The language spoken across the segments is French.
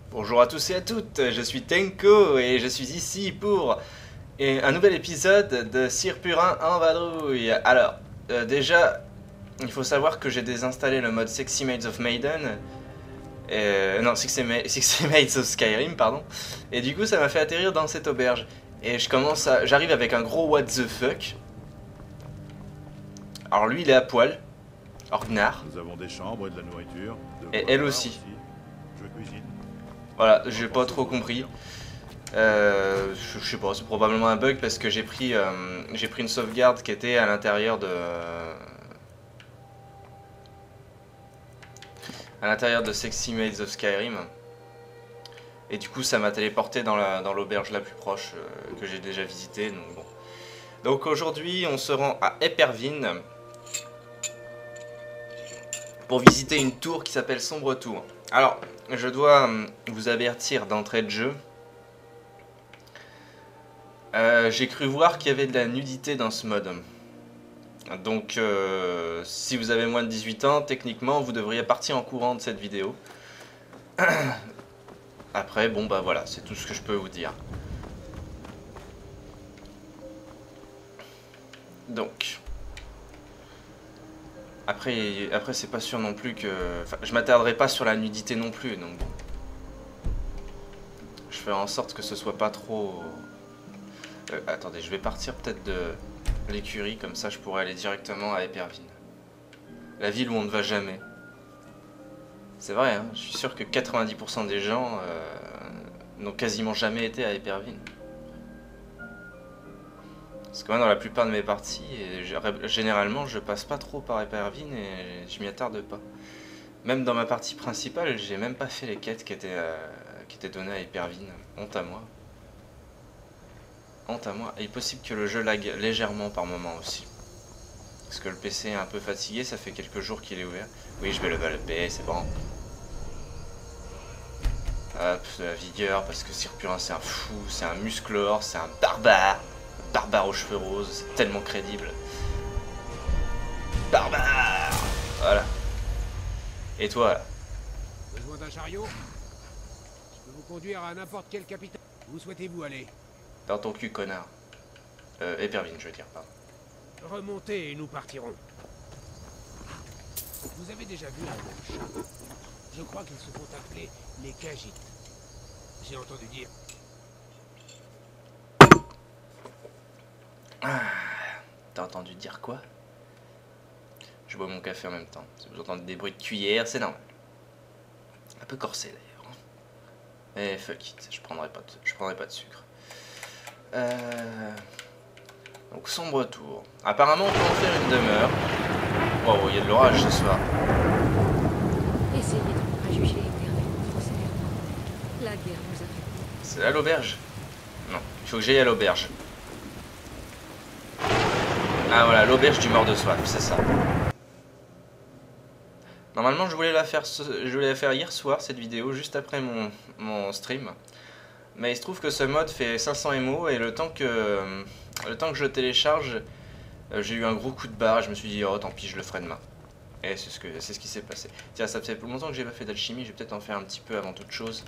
Bonjour à tous et à toutes, je suis Tenko et je suis ici pour un nouvel épisode de Sir Purin en vadrouille. Alors, déjà, il faut savoir que j'ai désinstallé le mode Sexy Maids of Maiden. Non, Sexy Maids of Skyrim, pardon. Et du coup, ça m'a fait atterrir dans cette auberge. Et j'arrive avec un gros what the fuck. Alors lui, il est à poil. Orgnar. Nous avons des chambres et de la nourriture. Et elle aussi. Je cuisine. Voilà, j'ai pas trop compris. Je sais pas, c'est probablement un bug parce que j'ai pris une sauvegarde qui était à l'intérieur de Sexy Maids of Skyrim. Et du coup, ça m'a téléporté dans l'auberge la plus proche que j'ai déjà visitée. Donc, bon. Donc aujourd'hui, on se rend à Epervine pour visiter une tour qui s'appelle Sombre Tour. Alors, je dois vous avertir d'entrée de jeu. J'ai cru voir qu'il y avait de la nudité dans ce mode. Donc, si vous avez moins de 18 ans, techniquement, vous devriez partir en courant de cette vidéo. Après, bon bah voilà, c'est tout ce que je peux vous dire. Donc... Après c'est pas sûr non plus que... Enfin, je m'attarderai pas sur la nudité non plus, donc bon. Je ferai en sorte que ce soit pas trop... attendez, je vais partir peut-être de l'écurie, comme ça je pourrais aller directement à Epervine. La ville où on ne va jamais. C'est vrai, hein, je suis sûr que 90% des gens n'ont quasiment jamais été à Epervine. Parce que moi, dans la plupart de mes parties, généralement, je passe pas trop par Epervine et je m'y attarde pas. Même dans ma partie principale, j'ai même pas fait les quêtes qui étaient données à Epervine. Honte à moi. Honte à moi. Et il est possible que le jeu lag légèrement par moment aussi. Parce que le PC est un peu fatigué, ça fait quelques jours qu'il est ouvert. Oui, je vais level up, c'est bon. Hop, de la vigueur, parce que Sir Purin c'est un fou, c'est un musclore, c'est un barbare. Barbare aux cheveux roses, c'est tellement crédible. Barbare. Voilà. Et toi là? Besoin d'un chariot? Je peux vous conduire à n'importe quelle capitale. Où souhaitez-vous aller? Dans ton cul, connard. Epervine, je veux dire, pardon. Remontez et nous partirons. Vous avez déjà vu un même chat? Je crois qu'ils se font appeler les Khajiits. J'ai entendu dire. T'as entendu dire quoi? Je bois mon café en même temps. Si vous entendez des bruits de cuillère, c'est normal. Un peu corsé d'ailleurs. Mais fuck it, je prendrai pas de sucre. Donc Sombre Tour. Apparemment on peut en faire une demeure. Wow, il y a de l'orage ce soir. Essayez de ne pas juger l'éternel grossièrement. La guerre nous a fait. C'est là l'auberge? Non, il faut que j'aille à l'auberge. Ah voilà, l'auberge du mort de soif, c'est ça. Normalement je voulais la faire hier soir cette vidéo, juste après mon stream. Mais il se trouve que ce mode fait 500 MO et le temps que je le télécharge, j'ai eu un gros coup de barre et je me suis dit oh tant pis je le ferai demain. Et c'est ce qui s'est passé. Tiens, ça fait plus longtemps que j'ai pas fait d'alchimie, je vais peut-être en faire un petit peu avant toute chose.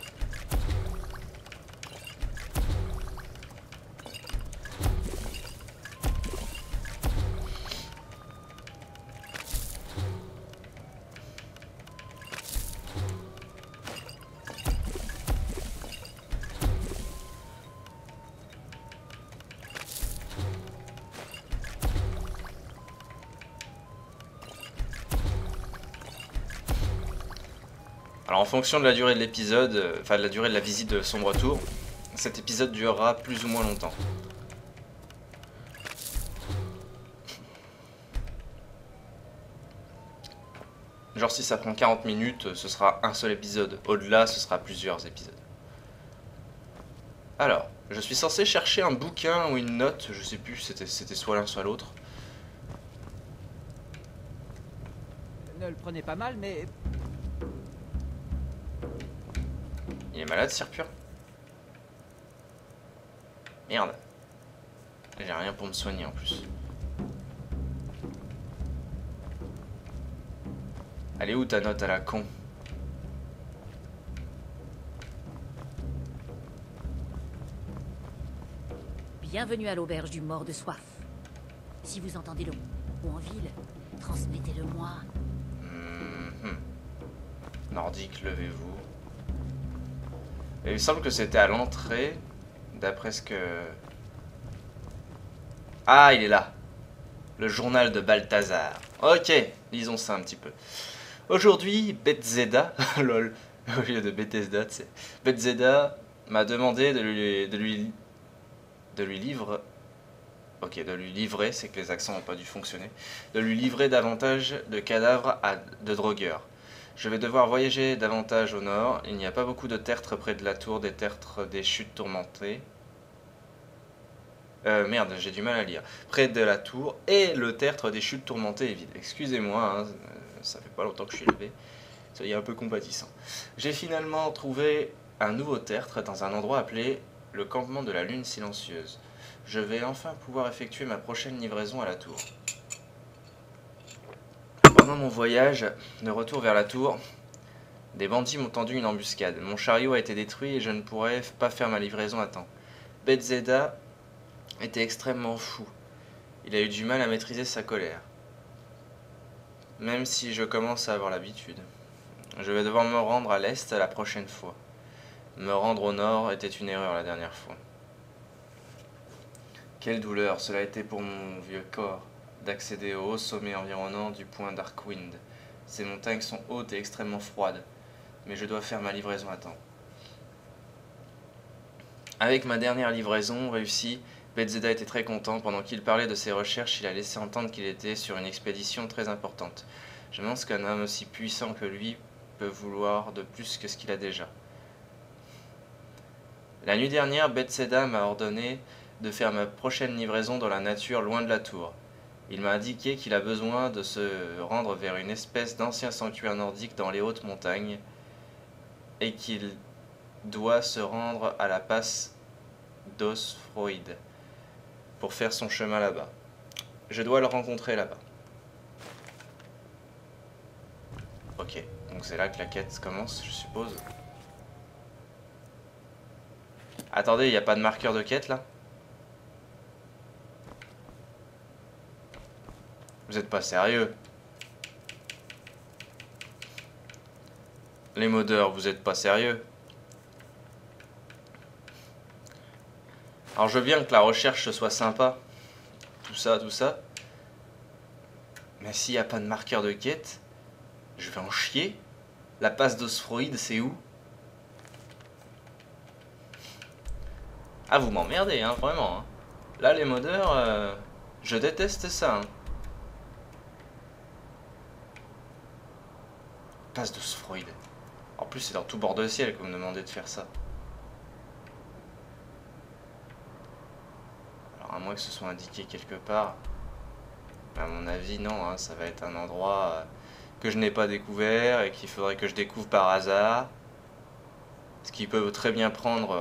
Alors en fonction de la durée de l'épisode, enfin de la durée de la visite de Sombre Tour, cet épisode durera plus ou moins longtemps. Genre si ça prend 40 minutes, ce sera un seul épisode. Au-delà, ce sera plusieurs épisodes. Alors, je suis censé chercher un bouquin ou une note, je sais plus, c'était soit l'un soit l'autre. Ne le prenez pas mal, mais... Il est malade, Sir Purin? Merde. J'ai rien pour me soigner en plus. Elle est où ta note à la con? Bienvenue à l'auberge du mort de soif. Si vous entendez le ou en ville, transmettez-le moi. Nordique, levez-vous. Et il me semble que c'était à l'entrée, d'après ce que... Ah, il est là. Le journal de Balthazar. Ok, lisons ça un petit peu. Aujourd'hui, Bethesda, lol, au lieu de Bethesda, tu sais. Bethesda m'a demandé de lui livrer, c'est que les accents n'ont pas dû fonctionner, de lui livrer davantage de cadavres de drogueurs. Je vais devoir voyager davantage au nord, il n'y a pas beaucoup de tertres près de la tour des tertres des chutes tourmentées. Merde, j'ai du mal à lire. Près de la tour et le tertre des chutes tourmentées est vide. Excusez-moi, hein, ça fait pas longtemps que je suis levé. Soyez un peu compatissant. J'ai finalement trouvé un nouveau tertre dans un endroit appelé le campement de la lune silencieuse. Je vais enfin pouvoir effectuer ma prochaine livraison à la tour. Pendant mon voyage de retour vers la tour, des bandits m'ont tendu une embuscade. Mon chariot a été détruit et je ne pourrais pas faire ma livraison à temps. Bethesda était extrêmement fou. Il a eu du mal à maîtriser sa colère. Même si je commence à avoir l'habitude. Je vais devoir me rendre à l'est la prochaine fois. Me rendre au nord était une erreur la dernière fois. Quelle douleur cela a été pour mon vieux corps d'accéder au haut sommet environnant du point Darkwind. Ces montagnes sont hautes et extrêmement froides, mais je dois faire ma livraison à temps. Avec ma dernière livraison réussie, Bethesda était très content. Pendant qu'il parlait de ses recherches, il a laissé entendre qu'il était sur une expédition très importante. Je me demande ce qu'un homme aussi puissant que lui peut vouloir de plus que ce qu'il a déjà. La nuit dernière, Bethesda m'a ordonné de faire ma prochaine livraison dans la nature loin de la tour. Il m'a indiqué qu'il a besoin de se rendre vers une espèce d'ancien sanctuaire nordique dans les hautes montagnes et qu'il doit se rendre à la passe d'Osfroid pour faire son chemin là-bas. Je dois le rencontrer là-bas. Ok, donc c'est là que la quête commence, je suppose. Attendez, il n'y a pas de marqueur de quête là? Vous êtes pas sérieux? Les modeurs, vous êtes pas sérieux? Alors je veux bien que la recherche soit sympa, tout ça, mais s'il n'y a pas de marqueur de quête, je vais en chier. La passe d'Osfroid, c'est où? Ah, vous m'emmerdez, hein, vraiment. Hein. Là, les modeurs, je déteste ça. Hein. Passe d'Osfroid. En plus, c'est dans tout bord de ciel que vous me demandez de faire ça. À moins que ce soit indiqué quelque part. À mon avis, non, hein, ça va être un endroit que je n'ai pas découvert et qu'il faudrait que je découvre par hasard. Ce qui peut très bien prendre...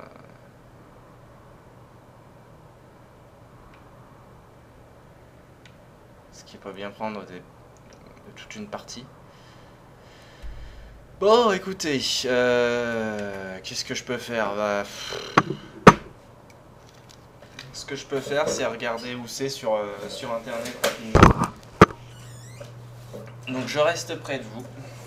ce qui peut bien prendre de toute une partie. Bon, écoutez, qu'est-ce que je peux faire? Bah, ce que je peux faire, c'est regarder où c'est sur internet rapidement. Donc je reste près de vous.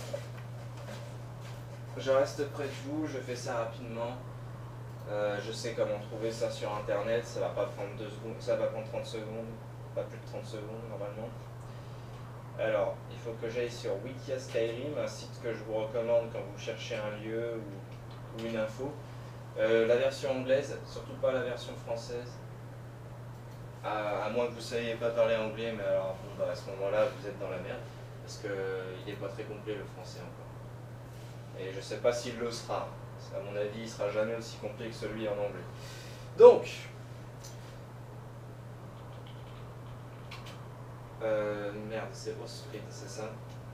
Je fais ça rapidement. Je sais comment trouver ça sur internet, ça va pas prendre 2 secondes, ça va prendre 30 secondes, pas plus de 30 secondes normalement. Alors, il faut que j'aille sur Wikia Skyrim, un site que je vous recommande quand vous cherchez un lieu ou une info. La version anglaise, surtout pas la version française. À moins que vous ne sachiez pas parler anglais, mais alors bon, bah, à ce moment-là, vous êtes dans la merde, parce qu'il n'est pas très complet le français encore. Et je ne sais pas s'il le sera. À mon avis, il ne sera jamais aussi complet que celui en anglais. Donc, merde, c'est Osfrid, c'est ça?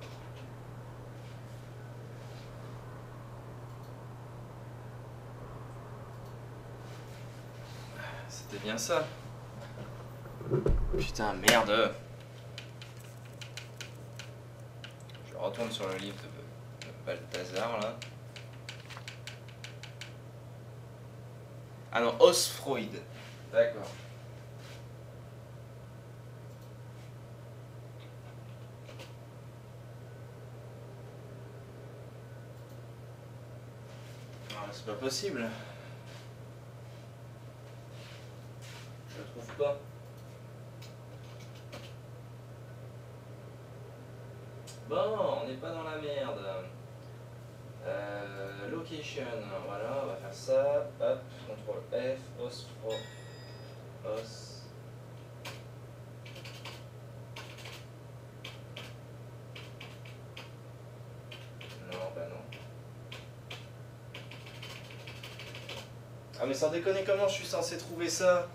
C'était bien ça. Putain, merde. Je retourne sur le livre de Balthazar, là. Ah non, Osfroid. D'accord. Ah, c'est pas possible. Je le trouve pas. Bon, on n'est pas dans la merde. Location, voilà, on va faire ça. Hop, CTRL F, os pro, os. Non, bah non. Ah mais sans déconner, comment je suis censé trouver ça?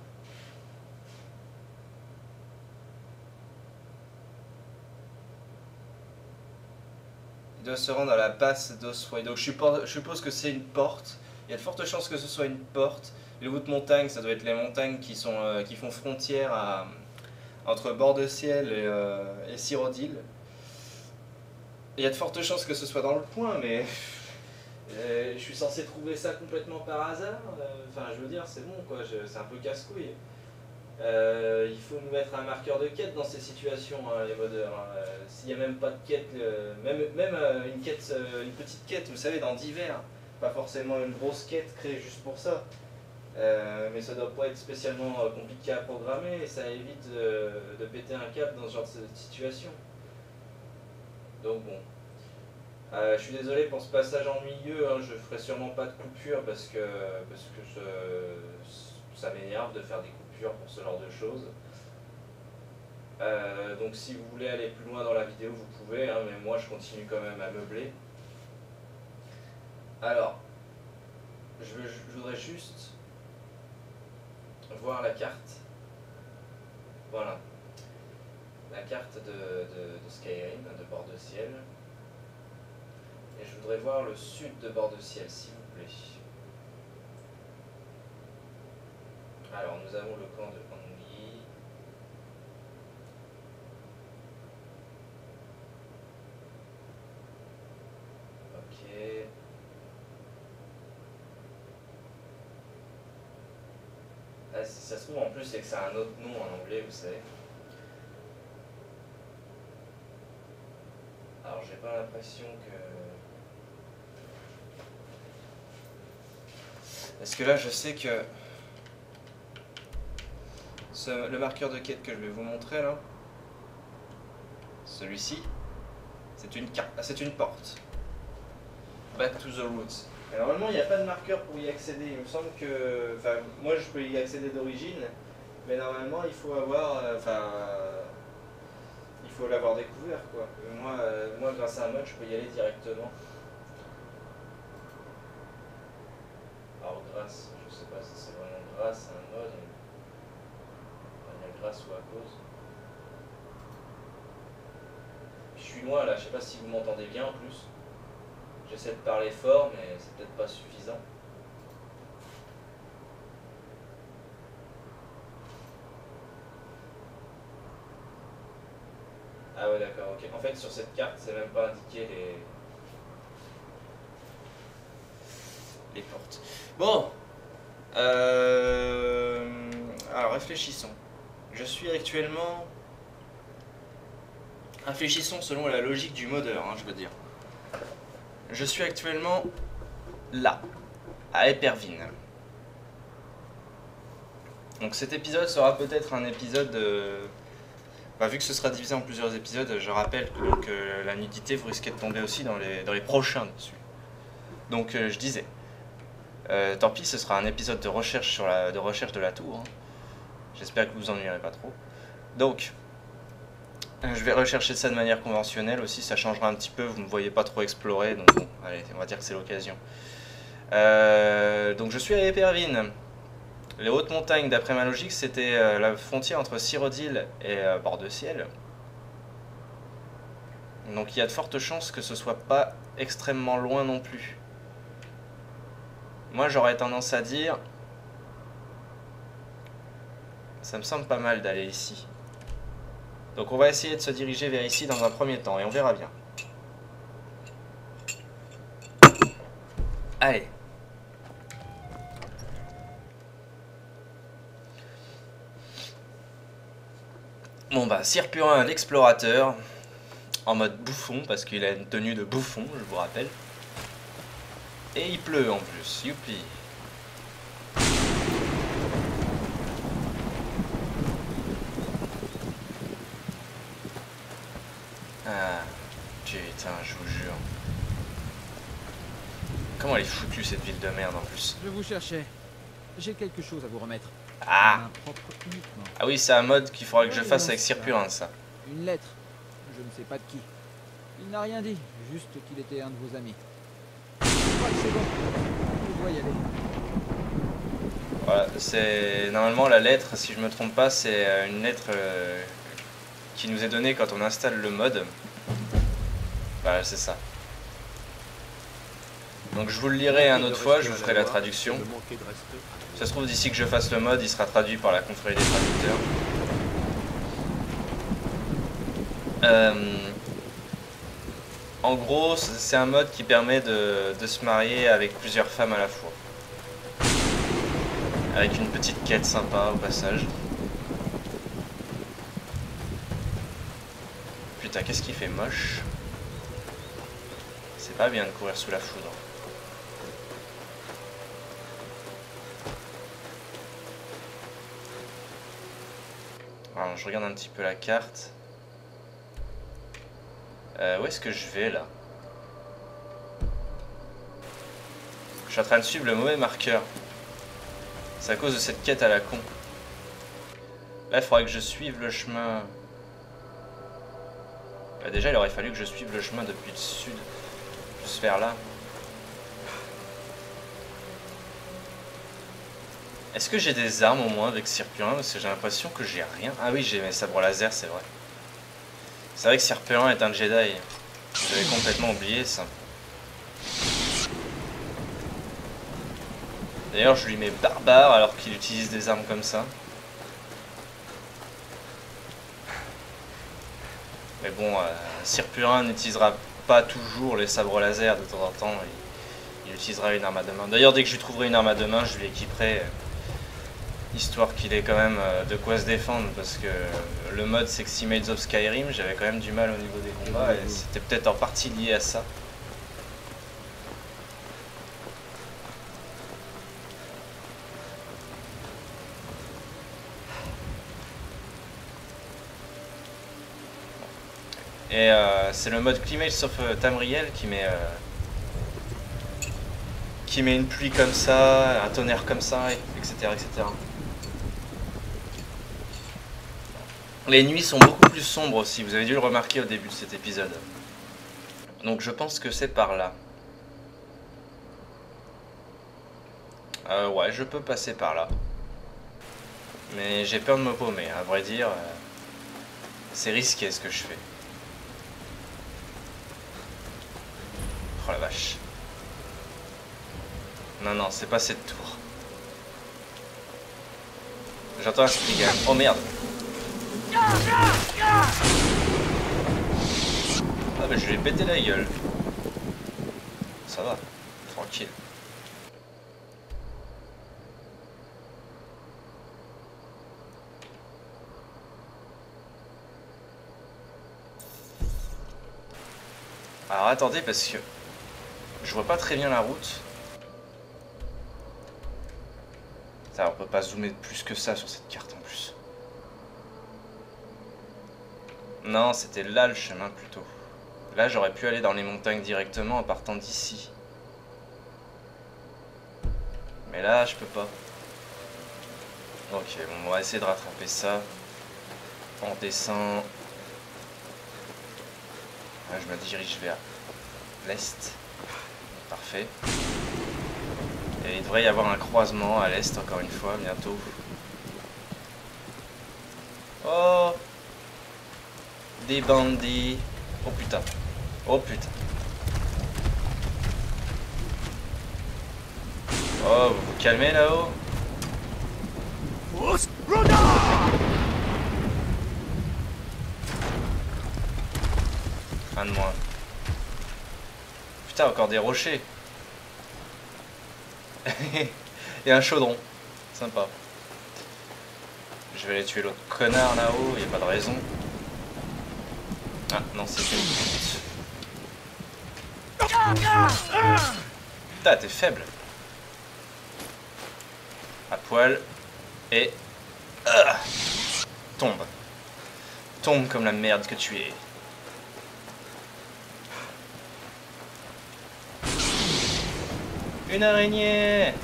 Il doit se rendre à la passe d'Oswald. Donc je suppose que c'est une porte. Il y a de fortes chances que ce soit une porte. Les hautes montagnes, ça doit être les montagnes qui font frontière entre Bord-de-Ciel et Cyrodiil. Il y a de fortes chances que ce soit dans le coin, mais je suis censé trouver ça complètement par hasard. Enfin, je veux dire, c'est bon, quoi. C'est un peu casse-couille. Il faut nous mettre un marqueur de quête dans ces situations, hein, les modeurs. Hein. S'il n'y a même pas de quête, même une quête, une petite quête, vous savez, dans divers, pas forcément une grosse quête créée juste pour ça. Mais ça doit pas être spécialement compliqué à programmer et ça évite de péter un câble dans ce genre de situation. Donc bon. Je suis désolé pour ce passage ennuyeux, hein, je ferai sûrement pas de coupure parce que ça m'énerve de faire des coupures pour ce genre de choses. Donc si vous voulez aller plus loin dans la vidéo, vous pouvez, hein, mais moi je continue quand même à meubler. Alors, je voudrais juste voir la carte. Voilà. La carte de Skyrim, de Bord-de-Ciel. Et je voudrais voir le sud de Bord-de-Ciel, s'il vous plaît. Alors, nous avons le camp de Anguille. Ok. Ah, si ça se trouve, en plus, c'est que ça a un autre nom en anglais, vous savez. Alors, j'ai pas l'impression que... Parce que là, je sais que le marqueur de quête que je vais vous montrer là, celui-ci, c'est une porte. Back to the roots. Et normalement, il n'y a pas de marqueur pour y accéder. Il me semble que, enfin, moi, je peux y accéder d'origine, mais normalement, il faut avoir, il faut l'avoir découvert, quoi. Moi, grâce à un mode, je peux y aller directement. Alors grâce, je sais pas si c'est vraiment grâce à un mode, il y a grâce ou à cause. Je suis loin là, je sais pas si vous m'entendez bien en plus. J'essaie de parler fort, mais c'est peut-être pas suffisant. Ah ouais d'accord, ok. En fait sur cette carte, c'est même pas indiqué les portes. Bon, alors réfléchissons. Je suis actuellement... Réfléchissons selon la logique du modeur, hein, je veux dire. Je suis actuellement là, à Éperville. Donc cet épisode sera peut-être un épisode... vu que ce sera divisé en plusieurs épisodes, je rappelle que la nudité, vous risquez de tomber aussi dans les prochains dessus. Donc je disais... tant pis, ce sera un épisode de recherche de la tour. Hein. J'espère que vous vous ennuierez pas trop. Donc, je vais rechercher ça de manière conventionnelle aussi. Ça changera un petit peu. Vous ne me voyez pas trop explorer. Donc, bon, allez, on va dire que c'est l'occasion. Donc, je suis à Éperville. Les hautes montagnes, d'après ma logique, c'était la frontière entre Cyrodiil et Bord-de-Ciel. Donc, il y a de fortes chances que ce soit pas extrêmement loin non plus. Moi, j'aurais tendance à dire... Ça me semble pas mal d'aller ici. Donc on va essayer de se diriger vers ici dans un premier temps, et on verra bien. Allez. Bon bah, Sir Purin l'explorateur, en mode bouffon, parce qu'il a une tenue de bouffon, je vous rappelle. Et il pleut en plus, youpi. Ah, putain, je vous jure. Comment elle est foutue cette ville de merde en plus. Je vous cherchais. J'ai quelque chose à vous remettre. Ah, Main propre uniquement. ah oui, c'est un mode qu'il faudra que je Oui, fasse non, avec Sir Purin, ça. Une lettre. Je ne sais pas de qui. Il n'a rien dit, juste qu'il était un de vos amis. Je crois que c'est bon. Je dois y aller. Voilà, c'est normalement la lettre, si je me trompe pas, c'est une lettre qui nous est donnée quand on installe le mode. Voilà, c'est ça. Donc je vous le lirai une autre fois, je vous ferai la traduction. Ça se trouve d'ici que je fasse le mode, il sera traduit par la confrérie des traducteurs. En gros, c'est un mode qui permet de se marier avec plusieurs femmes à la fois. Avec une petite quête sympa au passage. Putain, qu'est-ce qui fait moche? C'est pas bien de courir sous la foudre. Alors, je regarde un petit peu la carte. Où est-ce que je vais là? Je suis en train de suivre le mauvais marqueur. C'est à cause de cette quête à la con. Là, il faudrait que je suive le chemin. Bah, déjà, il aurait fallu que je suive le chemin depuis le sud. Juste vers là. Est-ce que j'ai des armes au moins avec Sir Purin? Parce que j'ai l'impression que j'ai rien. Ah oui, j'ai mes sabres laser, c'est vrai. C'est vrai que Sir Purin est un Jedi. J'avais complètement oublié ça. D'ailleurs, je lui mets barbare alors qu'il utilise des armes comme ça. Mais bon, Sir Purin n'utilisera pas toujours les sabres laser de temps en temps. Il utilisera une arme à deux mains. D'ailleurs, dès que je lui trouverai une arme à deux mains, je lui équiperai. Histoire qu'il ait quand même de quoi se défendre. Parce que le mode Sexy Maids of Skyrim, j'avais quand même du mal au niveau des combats. Et c'était peut-être en partie lié à ça. Et c'est le mode Climate of Tamriel qui met une pluie comme ça, un tonnerre comme ça, etc. etc. Les nuits sont beaucoup plus sombres aussi, vous avez dû le remarquer au début de cet épisode. Donc je pense que c'est par là. Ouais, je peux passer par là. Mais j'ai peur de me paumer, à vrai dire. C'est risqué ce que je fais. Oh la vache. Non, non, c'est pas cette tour. J'entends un Spriggan. Oh merde. Ah bah je lui ai pété la gueule. Ça va, tranquille. Alors attendez parce que je vois pas très bien la route. Ça, on peut pas zoomer plus que ça sur cette carte en plus. Non, c'était là le chemin plutôt. Là, j'aurais pu aller dans les montagnes directement en partant d'ici. Mais là, je peux pas. Ok, bon, on va essayer de rattraper ça. On descend. Là, je me dirige vers l'est. Parfait. Et il devrait y avoir un croisement à l'est, encore une fois, bientôt. Oh! Des bandits. Oh putain. Oh putain. Oh, vous vous calmez là-haut? Un de moins. Putain, encore des rochers. Et un chaudron. Sympa. Je vais aller tuer l'autre connard là-haut, y a pas de raison. Ah non, c'est une pute. Putain, t'es faible. À poil. Et... tombe. Tombe comme la merde que tu es. Une araignée.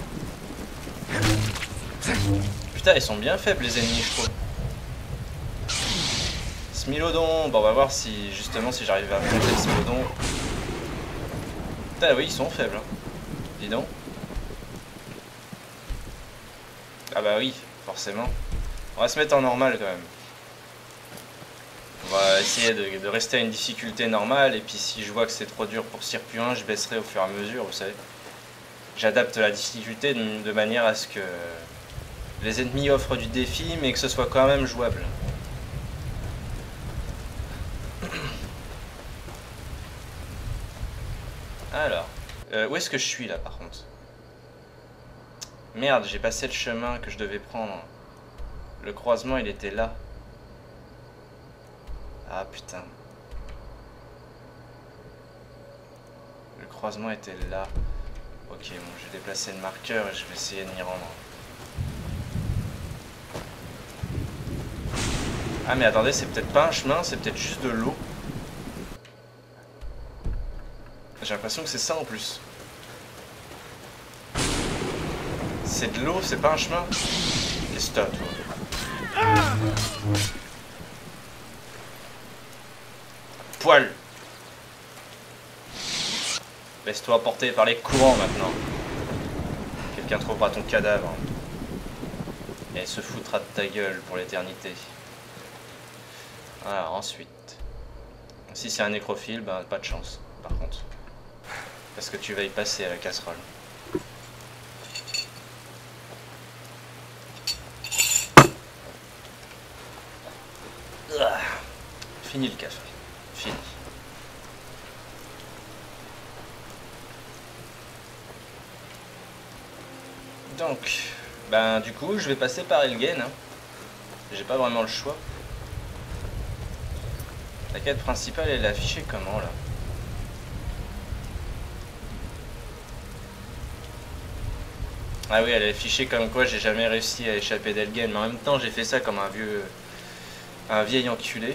Putain, ils sont bien faibles les ennemis, je trouve. Smilodon, bon, on va voir si justement si j'arrive à affronter le Smilodon. Putain, oui, ils sont faibles. Hein. Dis donc. Ah bah oui, forcément. On va se mettre en normal quand même. On va essayer de rester à une difficulté normale, et puis si je vois que c'est trop dur pour Circuit 1, je baisserai au fur et à mesure, vous savez. J'adapte la difficulté de manière à ce que les ennemis offrent du défi, mais que ce soit quand même jouable. Alors, où est-ce que je suis là par contre? Merde, j'ai passé le chemin que je devais prendre. Le croisement il était là. Ah putain. Le croisement était là. Ok, bon, je vais déplacer le marqueur et je vais essayer de m'y rendre. Ah mais attendez, c'est peut-être pas un chemin, c'est peut-être juste de l'eau. J'ai l'impression que c'est ça en plus. C'est de l'eau, c'est pas un chemin. Qu'est-ce que t'as, toi? Poil. Laisse-toi emporter par les courants maintenant. Quelqu'un trouvera ton cadavre. Et se foutra de ta gueule pour l'éternité. Alors ensuite. Si c'est un nécrophile, ben pas de chance par contre. Parce que tu vas y passer à la casserole. Fini le café. Fini. Donc, ben du coup, je vais passer par Helgen. Hein. J'ai pas vraiment le choix. La quête principale, elle est affichée comment là? Ah oui, elle est affichée comme quoi j'ai jamais réussi à échapper d'Helgen, mais en même temps j'ai fait ça comme un vieil enculé.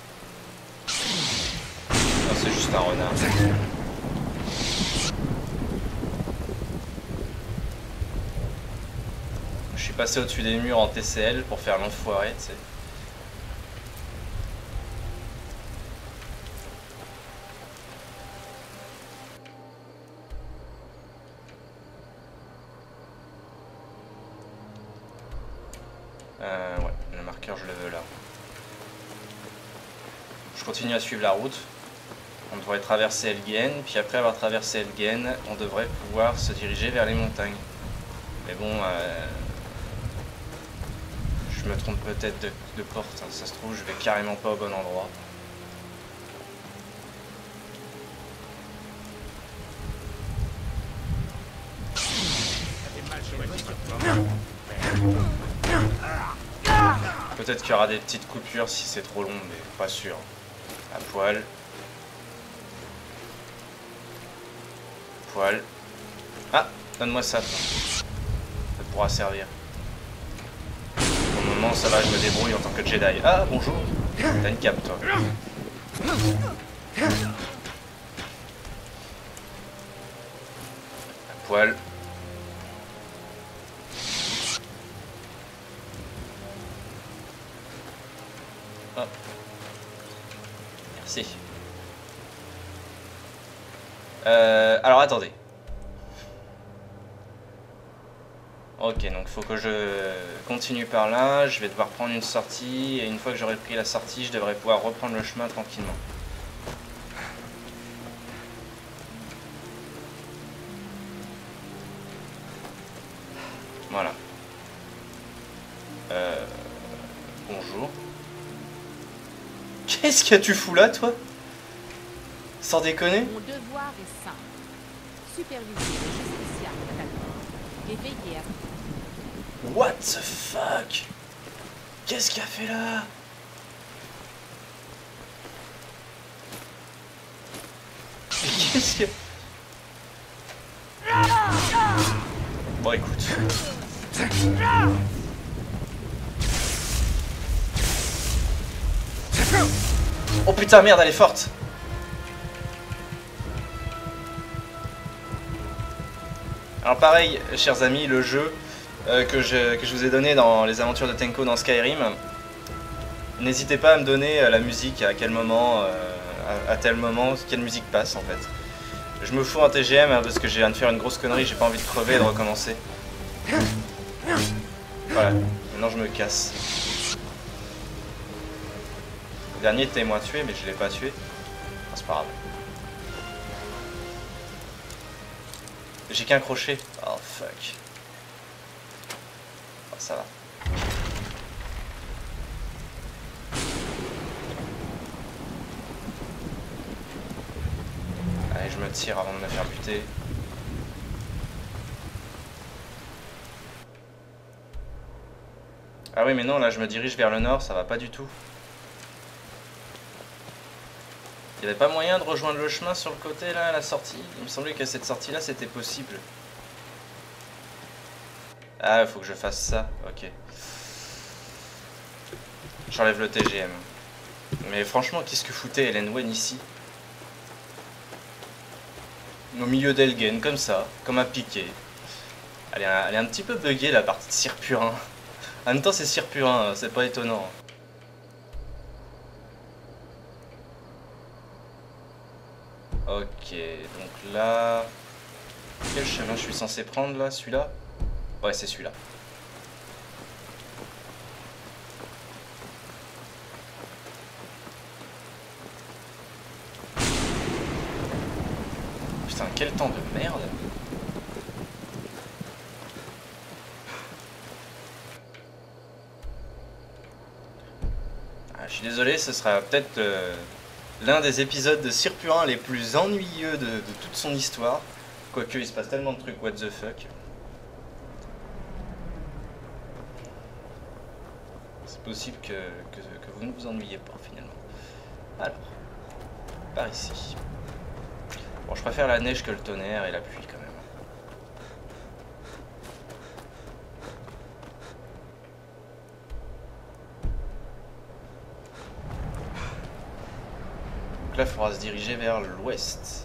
Non, c'est juste un renard. Je suis passé au-dessus des murs en TCL pour faire l'enfoiré, tu sais. Ouais, le marqueur je le veux là. Je continue à suivre la route. On devrait traverser Helgen, puis après avoir traversé Helgen, on devrait pouvoir se diriger vers les montagnes. Mais bon, je me trompe peut-être de porte, hein. Ça se trouve je vais carrément pas au bon endroit. Peut-être qu'il y aura des petites coupures si c'est trop long, mais pas sûr. À poil. Poil. Ah, donne-moi ça. Ça pourra servir. Pour le moment, ça va, je me débrouille en tant que Jedi. Ah, bonjour. T'as une cape, toi. À poil. Hop. Merci. Alors attendez. Ok, donc il faut que je continue par là. Je vais devoir prendre une sortie. Et une fois que j'aurai pris la sortie, je devrais pouvoir reprendre le chemin tranquillement. Voilà. Bonjour. Qu'est-ce que tu fous là, toi? Sans déconner? Mon devoir est simple. Superviser les justiciables, d'accord? Et veiller à... What the fuck? Qu'est-ce qu'il a fait là? Qu'est-ce que... Bon écoute. Oh putain merde, elle est forte. Alors pareil chers amis, le jeu que je vous ai donné dans les aventures de Tenko dans Skyrim, n'hésitez pas à me donner la musique, à quel moment, à tel moment, quelle musique passe en fait. Je me fous un TGM hein, parce que je viens de faire une grosse connerie, j'ai pas envie de crever et de recommencer. Voilà, maintenant je me casse. Le dernier témoin tué, mais je l'ai pas tué. Ah, c'est pas grave. J'ai qu'un crochet. Oh fuck. Oh, ça va. Allez, je me tire avant de me faire buter. Ah oui mais non, là je me dirige vers le nord, ça va pas du tout. Il n'y avait pas moyen de rejoindre le chemin sur le côté là, à la sortie? Il me semblait que cette sortie là c'était possible. Ah, il faut que je fasse ça, ok. J'enlève le TGM. Mais franchement, qu'est-ce que foutait Helen Wen ici? Au milieu d'Elgen, comme ça, comme un piqué. Elle est un petit peu buggée la partie de Sire Purin. En même temps c'est Sire Purin, c'est pas étonnant. Ok, donc là... Quel chemin je suis censé prendre là? Celui-là? Ouais, c'est celui-là. Putain, quel temps de merde! Ah, je suis désolé, ce sera peut-être l'un des épisodes de Sire Purin les plus ennuyeux de toute son histoire. Quoique, il se passe tellement de trucs what the fuck. C'est possible que vous ne vous ennuyez pas finalement. Alors, par ici. Bon, je préfère la neige que le tonnerre et la pluie quand même. Donc là, il faudra se diriger vers l'ouest.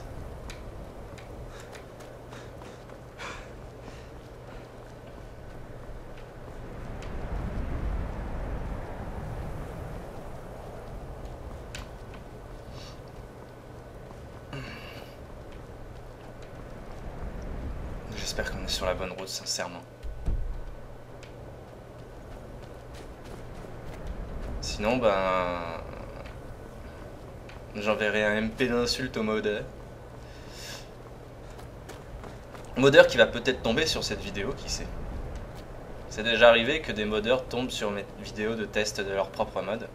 J'espère qu'on est sur la bonne route, sincèrement. Sinon, ben... j'enverrai un MP d'insulte au modeur. Modeur qui va peut-être tomber sur cette vidéo, qui sait. C'est déjà arrivé que des modeurs tombent sur mes vidéos de test de leur propre mode.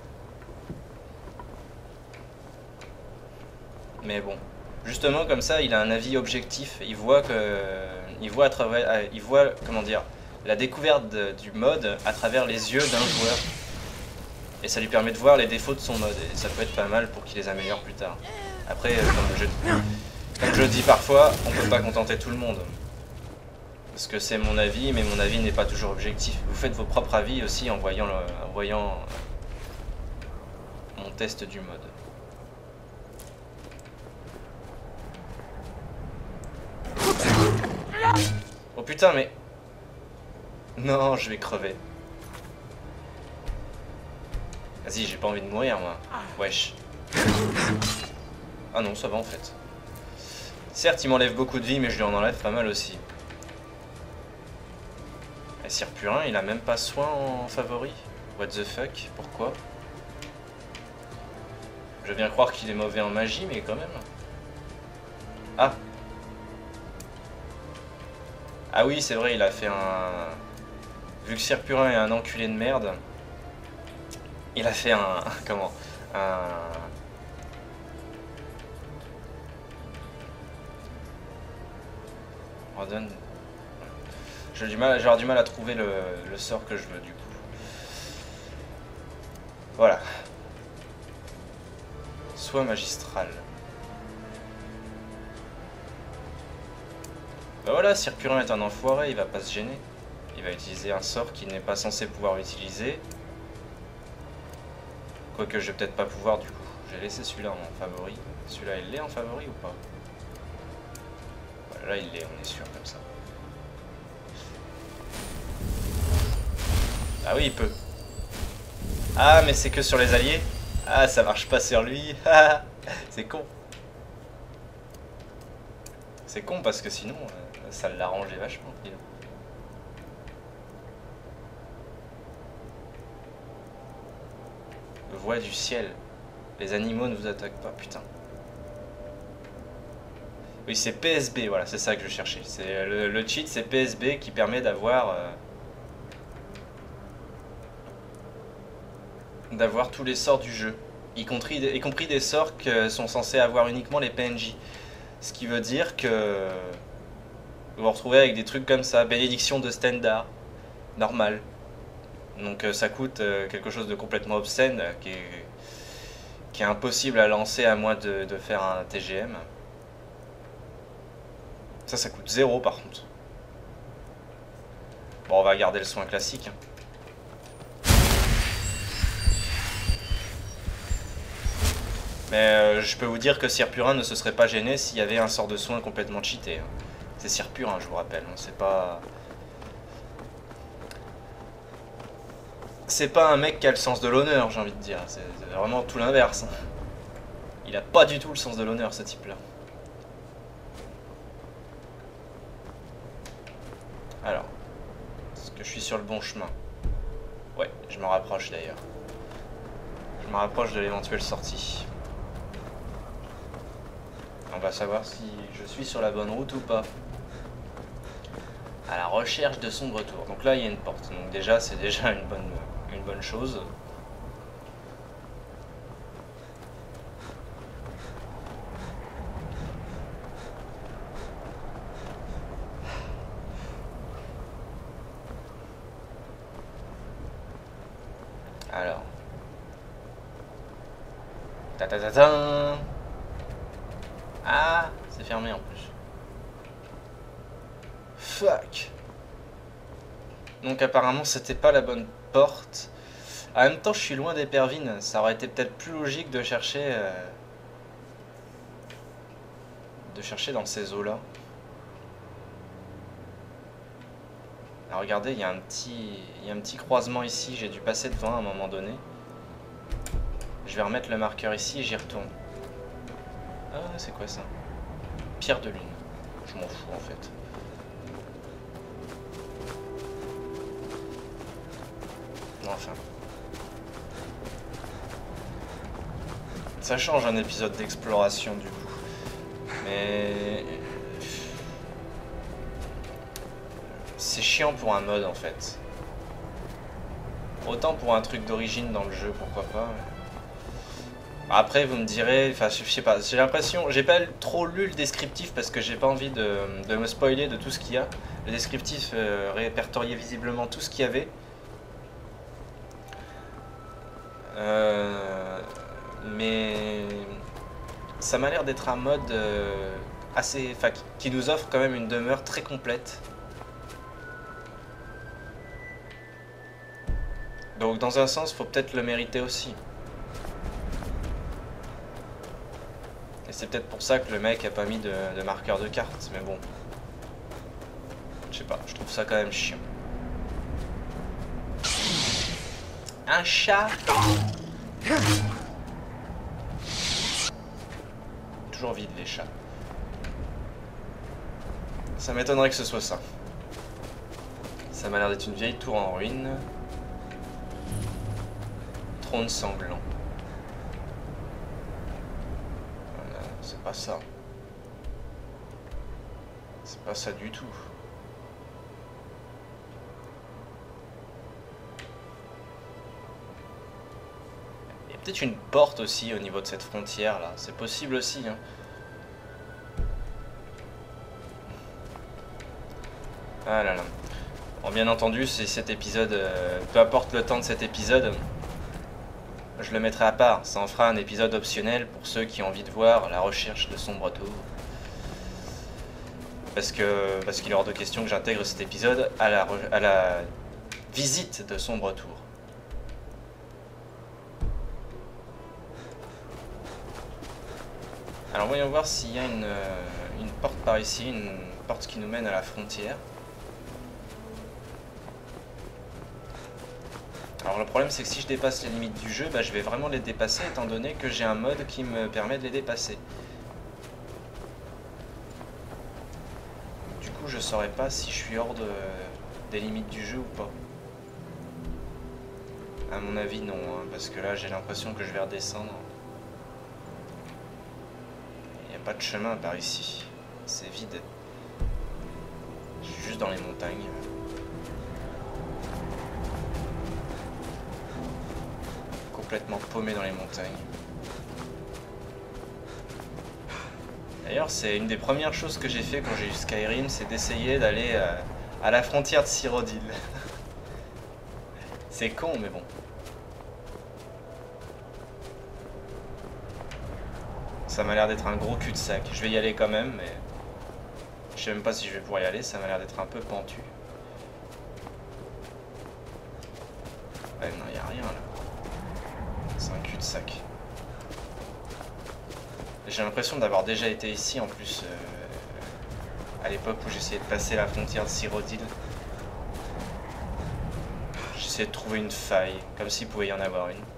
Mais bon, justement comme ça, il a un avis objectif. Il voit à travers, il voit comment dire, la découverte du mode à travers les yeux d'un joueur. Et ça lui permet de voir les défauts de son mode. Et ça peut être pas mal pour qu'il les améliore plus tard. Après, comme je le dis parfois, on peut pas contenter tout le monde. Parce que c'est mon avis, mais mon avis n'est pas toujours objectif. Vous faites vos propres avis aussi en voyant mon test du mode. Oh putain, mais... Non, je vais crever. Vas-y, j'ai pas envie de mourir, moi. Wesh. Ah non, ça va en fait. Certes, il m'enlève beaucoup de vie, mais je lui en enlève pas mal aussi. Et Sire Purin, il a même pas soin en favori. What the fuck? Pourquoi? Je veux bien croire qu'il est mauvais en magie, mais quand même. Ah. Ah oui, c'est vrai, il a fait un... Vu que Sire Purin est un enculé de merde, il a fait un... Comment? Un... J'ai du mal à trouver le sort que je veux du coup. Voilà. Soin magistral. Bah voilà, Sir Purin est un enfoiré, il va pas se gêner. Il va utiliser un sort qu'il n'est pas censé pouvoir utiliser. Quoique je vais peut-être pas pouvoir du coup. J'ai laissé celui-là en favori. Celui-là il l'est en favori ou pas? Voilà, là il l'est, on est sûr comme ça. Ah oui il peut. Ah mais c'est que sur les alliés. Ah ça marche pas sur lui. C'est con. C'est con parce que sinon ça l'arrangeait vachement. Voix du ciel. Les animaux ne vous attaquent pas, putain. Oui, c'est PSB, voilà, c'est ça que je cherchais. C'est le cheat, c'est PSB qui permet d'avoir tous les sorts du jeu, y compris des sorts que sont censés avoir uniquement les PNJ. Ce qui veut dire que vous vous retrouvez avec des trucs comme ça, bénédiction de Stendarr, normal. Donc ça coûte quelque chose de complètement obscène, qui est impossible à lancer à moins de faire un TGM. Ça coûte 0 par contre. Bon, on va garder le soin classique. Mais je peux vous dire que Sir Purin ne se serait pas gêné s'il y avait un sort de soin complètement cheaté. C'est Sir Purin, je vous rappelle. C'est pas un mec qui a le sens de l'honneur, j'ai envie de dire. C'est vraiment tout l'inverse. Il a pas du tout le sens de l'honneur, ce type-là. Alors, est-ce que je suis sur le bon chemin? Ouais, je me rapproche d'ailleurs. Je me rapproche de l'éventuelle sortie. On va savoir si je suis sur la bonne route ou pas. À la recherche de son retour. Donc là, il y a une porte. Donc déjà, c'est déjà une bonne chose. Alors. Ta-ta-ta-ta. Ah, c'est fermé en plus. Fuck. Donc apparemment c'était pas la bonne porte. En même temps je suis loin d'Épervine. Ça aurait été peut-être plus logique de chercher dans ces eaux là. Alors regardez, il y a un petit croisement ici. J'ai dû passer devant à un moment donné. Je vais remettre le marqueur ici et j'y retourne. Ah, c'est quoi ça? Pierre de lune. Je m'en fous en fait. Enfin. Ça change un épisode d'exploration du coup. Mais... c'est chiant pour un mode en fait. Autant pour un truc d'origine dans le jeu, pourquoi pas. Après vous me direz, enfin je sais pas, j'ai l'impression, j'ai pas trop lu le descriptif parce que j'ai pas envie de me spoiler de tout ce qu'il y a. Le descriptif répertoriait visiblement tout ce qu'il y avait. Mais ça m'a l'air d'être un mode assez, enfin, qui nous offre quand même une demeure très complète. Donc dans un sens, faut peut-être le mériter aussi. Et c'est peut-être pour ça que le mec a pas mis de marqueur de carte, mais bon. Je sais pas, je trouve ça quand même chiant. Un chat. Toujours vide les chats. Ça m'étonnerait que ce soit ça. Ça m'a l'air d'être une vieille tour en ruine. Trône sanglant. C'est pas ça. C'est pas ça du tout. Il y a peut-être une porte aussi au niveau de cette frontière là. C'est possible aussi. Hein. Ah là là. Bon, bien entendu, c'est cet épisode. Peu importe le temps de cet épisode. je le mettrai à part. Ça en fera un épisode optionnel pour ceux qui ont envie de voir la recherche de Sombre Tour. Parce qu'il est hors de question que j'intègre cet épisode à la visite de Sombre Tour. Alors voyons voir s'il y a une porte par ici, une porte qui nous mène à la frontière. Alors le problème c'est que si je dépasse les limites du jeu, bah, je vais vraiment les dépasser étant donné que j'ai un mode qui me permet de les dépasser. Du coup je saurais pas si je suis hors des limites du jeu ou pas. À mon avis non, hein, parce que là j'ai l'impression que je vais redescendre. Il n'y a pas de chemin par ici, c'est vide. Je suis juste dans les montagnes. Complètement paumé dans les montagnes. D'ailleurs, c'est une des premières choses que j'ai fait quand j'ai eu Skyrim, c'est d'essayer d'aller à la frontière de Cyrodiil. C'est con, mais bon. Ça m'a l'air d'être un gros cul-de-sac. Je vais y aller quand même, mais je sais même pas si je vais pouvoir y aller, ça m'a l'air d'être un peu pentu. Ouais, non, y a rien là. C'est un cul-de-sac. J'ai l'impression d'avoir déjà été ici en plus à l'époque où j'essayais de passer la frontière de Cyrodiil. J'essayais de trouver une faille, comme s'il pouvait y en avoir une.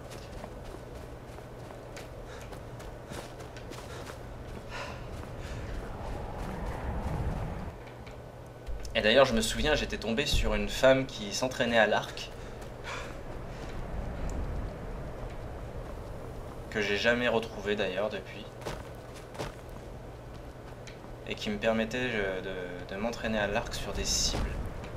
Et d'ailleurs, je me souviens, j'étais tombé sur une femme qui s'entraînait à l'arc. Que j'ai jamais retrouvé d'ailleurs depuis. Et qui me permettait de m'entraîner à l'arc sur des cibles.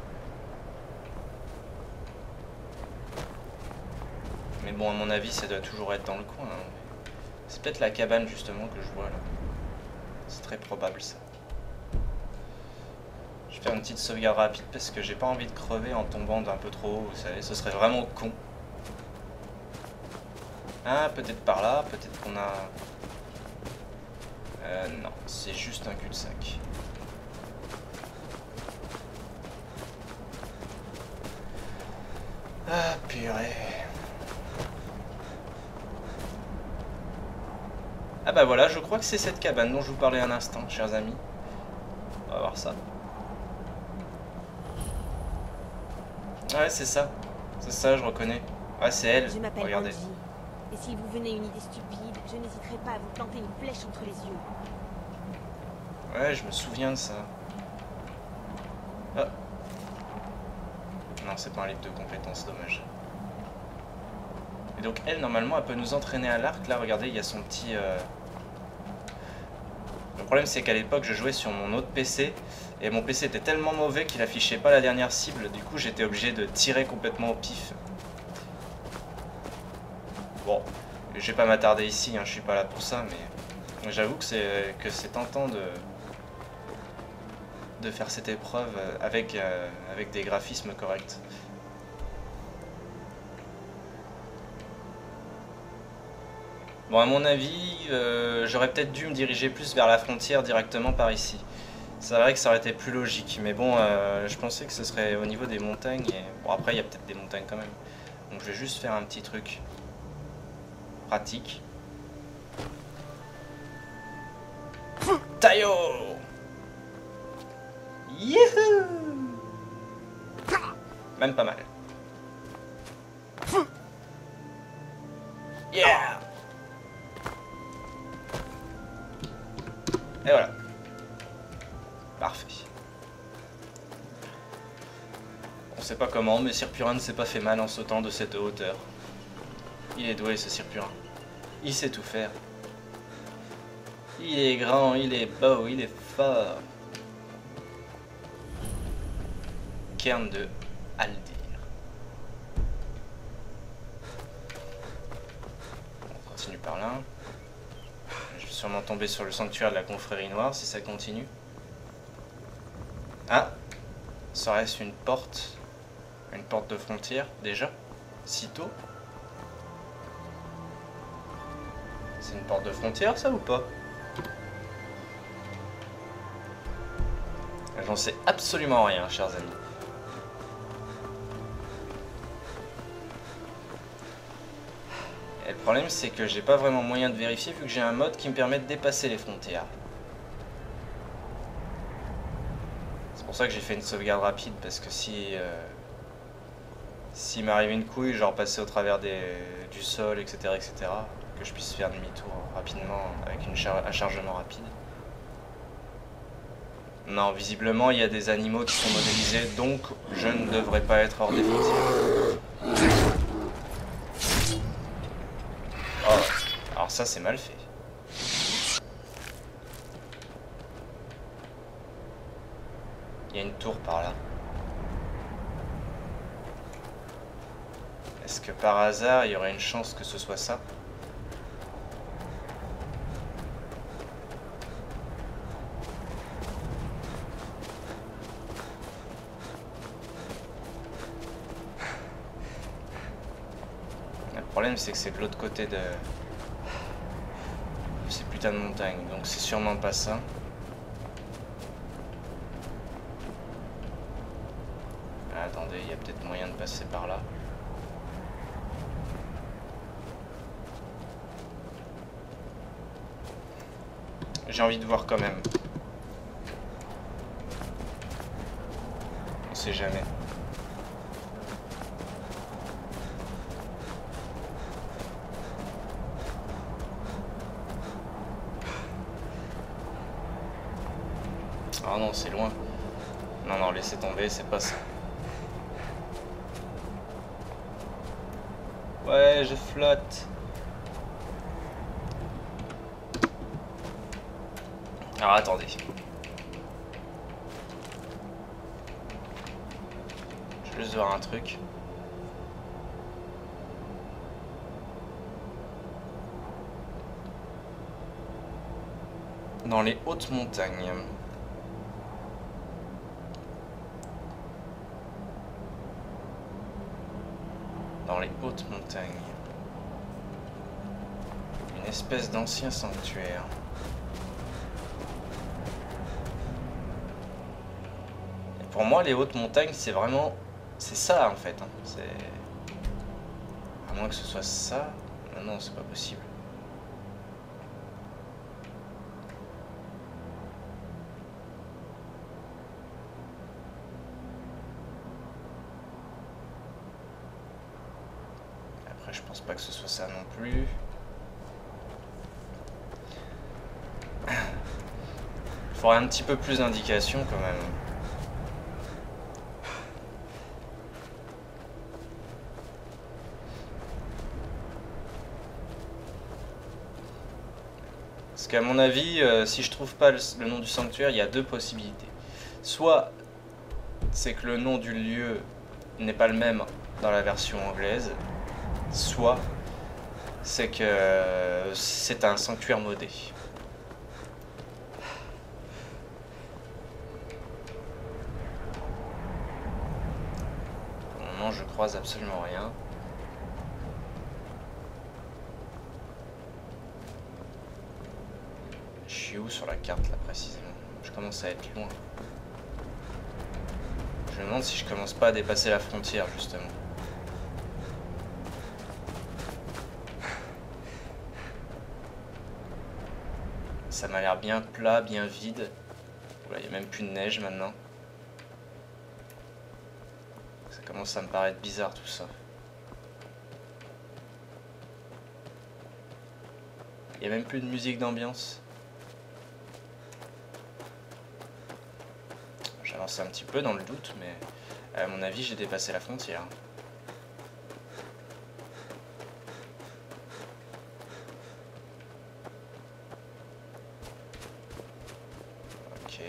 Mais bon, à mon avis, ça doit toujours être dans le coin. Hein. C'est peut-être la cabane justement que je vois là. C'est très probable ça. Je vais faire une petite sauvegarde rapide parce que j'ai pas envie de crever en tombant d'un peu trop haut, vous savez, ce serait vraiment con. Ah, peut-être par là, peut-être qu'on a... non, c'est juste un cul-de-sac. Ah, purée. Ah bah voilà, je crois que c'est cette cabane dont je vous parlais un instant, chers amis. On va voir ça. Ouais, c'est ça. C'est ça, je reconnais. Ouais, c'est elle. Je m'appelle Regardez. Angie. Et si vous venez une idée stupide, je n'hésiterai pas à vous planter une flèche entre les yeux. Ouais, je me souviens de ça. Ah. Non, c'est pas un livre de compétences, dommage. Et donc elle, normalement, elle peut nous entraîner à l'arc. Là, regardez, il y a son petit... Le problème, c'est qu'à l'époque, je jouais sur mon autre PC. Et mon PC était tellement mauvais qu'il affichait pas la dernière cible. Du coup, j'étais obligé de tirer complètement au pif. Bon, je vais pas m'attarder ici, hein, je suis pas là pour ça, mais j'avoue que c'est tentant de faire cette épreuve avec des graphismes corrects. Bon, à mon avis, j'aurais peut-être dû me diriger plus vers la frontière directement par ici. C'est vrai que ça aurait été plus logique, mais bon, je pensais que ce serait au niveau des montagnes. Et... Bon, après, il y a peut-être des montagnes quand même. Donc je vais juste faire un petit truc pratique. Tayo! Youhou! Même pas mal. Yeah! Et voilà. Parfait. On sait pas comment, mais Sirpurin ne s'est pas fait mal en sautant de cette hauteur. Il est doué, ce Sirpurin. Il sait tout faire. Il est grand, il est beau, il est fort. Cairn de Haldir. On continue par là. Je vais sûrement tomber sur le sanctuaire de la confrérie noire si ça continue. Ah! Serait-ce une porte de frontière déjà? Si tôt? C'est une porte de frontière, ça, ou pas? J'en sais absolument rien, chers amis. Et le problème, c'est que j'ai pas vraiment moyen de vérifier vu que j'ai un mode qui me permet de dépasser les frontières. C'est pour ça que j'ai fait une sauvegarde rapide, parce que si s'il m'arrivait une couille, genre passer au travers du sol, etc., etc., que je puisse faire demi-tour rapidement avec un chargement rapide. Non, visiblement, il y a des animaux qui sont modélisés, donc je ne devrais pas être hors des frontières. Oh, alors ça, c'est mal fait. Il y a une tour par là. Est-ce que par hasard, il y aurait une chance que ce soit ça? Le problème, c'est que c'est de l'autre côté de ces putains de montagnes, donc c'est sûrement pas ça. Ah, attendez, il y a peut-être moyen de passer par là. J'ai envie de voir quand même. On sait jamais. Ah non, c'est loin. Non, non, laissez tomber, c'est pas ça. Ouais, je flotte. Alors attendez. Je vais juste voir un truc. Dans les hautes montagnes. Dans les hautes montagnes. Une espèce d'ancien sanctuaire. Et pour moi, les hautes montagnes, c'est vraiment... C'est ça, en fait. Hein. C'est... À moins que ce soit ça... Non, non, c'est pas possible. Après, je pense pas que ce soit ça non plus. Il faudrait un petit peu plus d'indications quand même. Parce qu'à mon avis, si je trouve pas le nom du sanctuaire, il y a deux possibilités. Soit c'est que le nom du lieu n'est pas le même dans la version anglaise, soit c'est que c'est un sanctuaire modé. Pour le moment, je croise absolument rien. Je suis où sur la carte là précisément? Je commence à être loin. Je me demande si je commence pas à dépasser la frontière justement. Ça m'a l'air bien plat, bien vide. Voilà, il n'y a même plus de neige maintenant. Ça commence à me paraître bizarre tout ça. Il n'y a même plus de musique d'ambiance. J'avance un petit peu dans le doute, mais à mon avis, j'ai dépassé la frontière. Ok.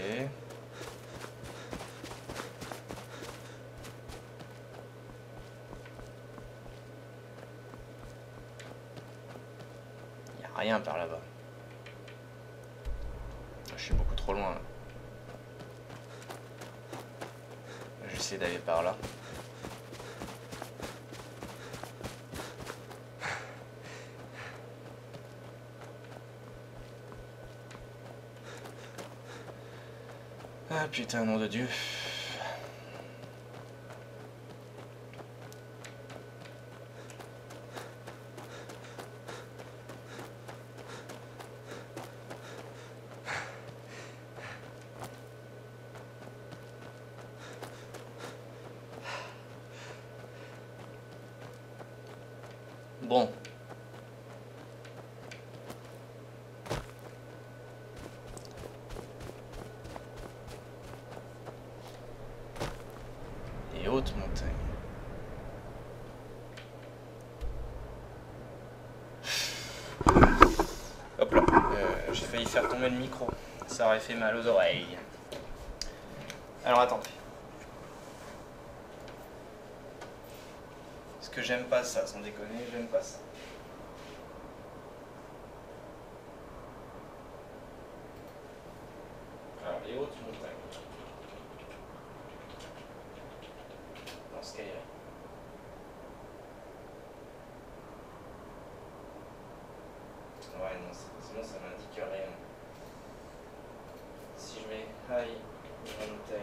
Il n'y a rien par là-bas. Je suis beaucoup trop loin là. J'essaie d'aller par là. Ah putain, nom de Dieu. Bon. Et haute montagne. Hop là. J'ai failli faire tomber le micro. Ça aurait fait mal aux oreilles. Alors attendez. Parce que j'aime pas ça, sans déconner, j'aime pas ça. Alors, les hautes montagnes. Dans Skyrim. Ouais, non, sinon ça m'indique rien. Si je mets high mountain.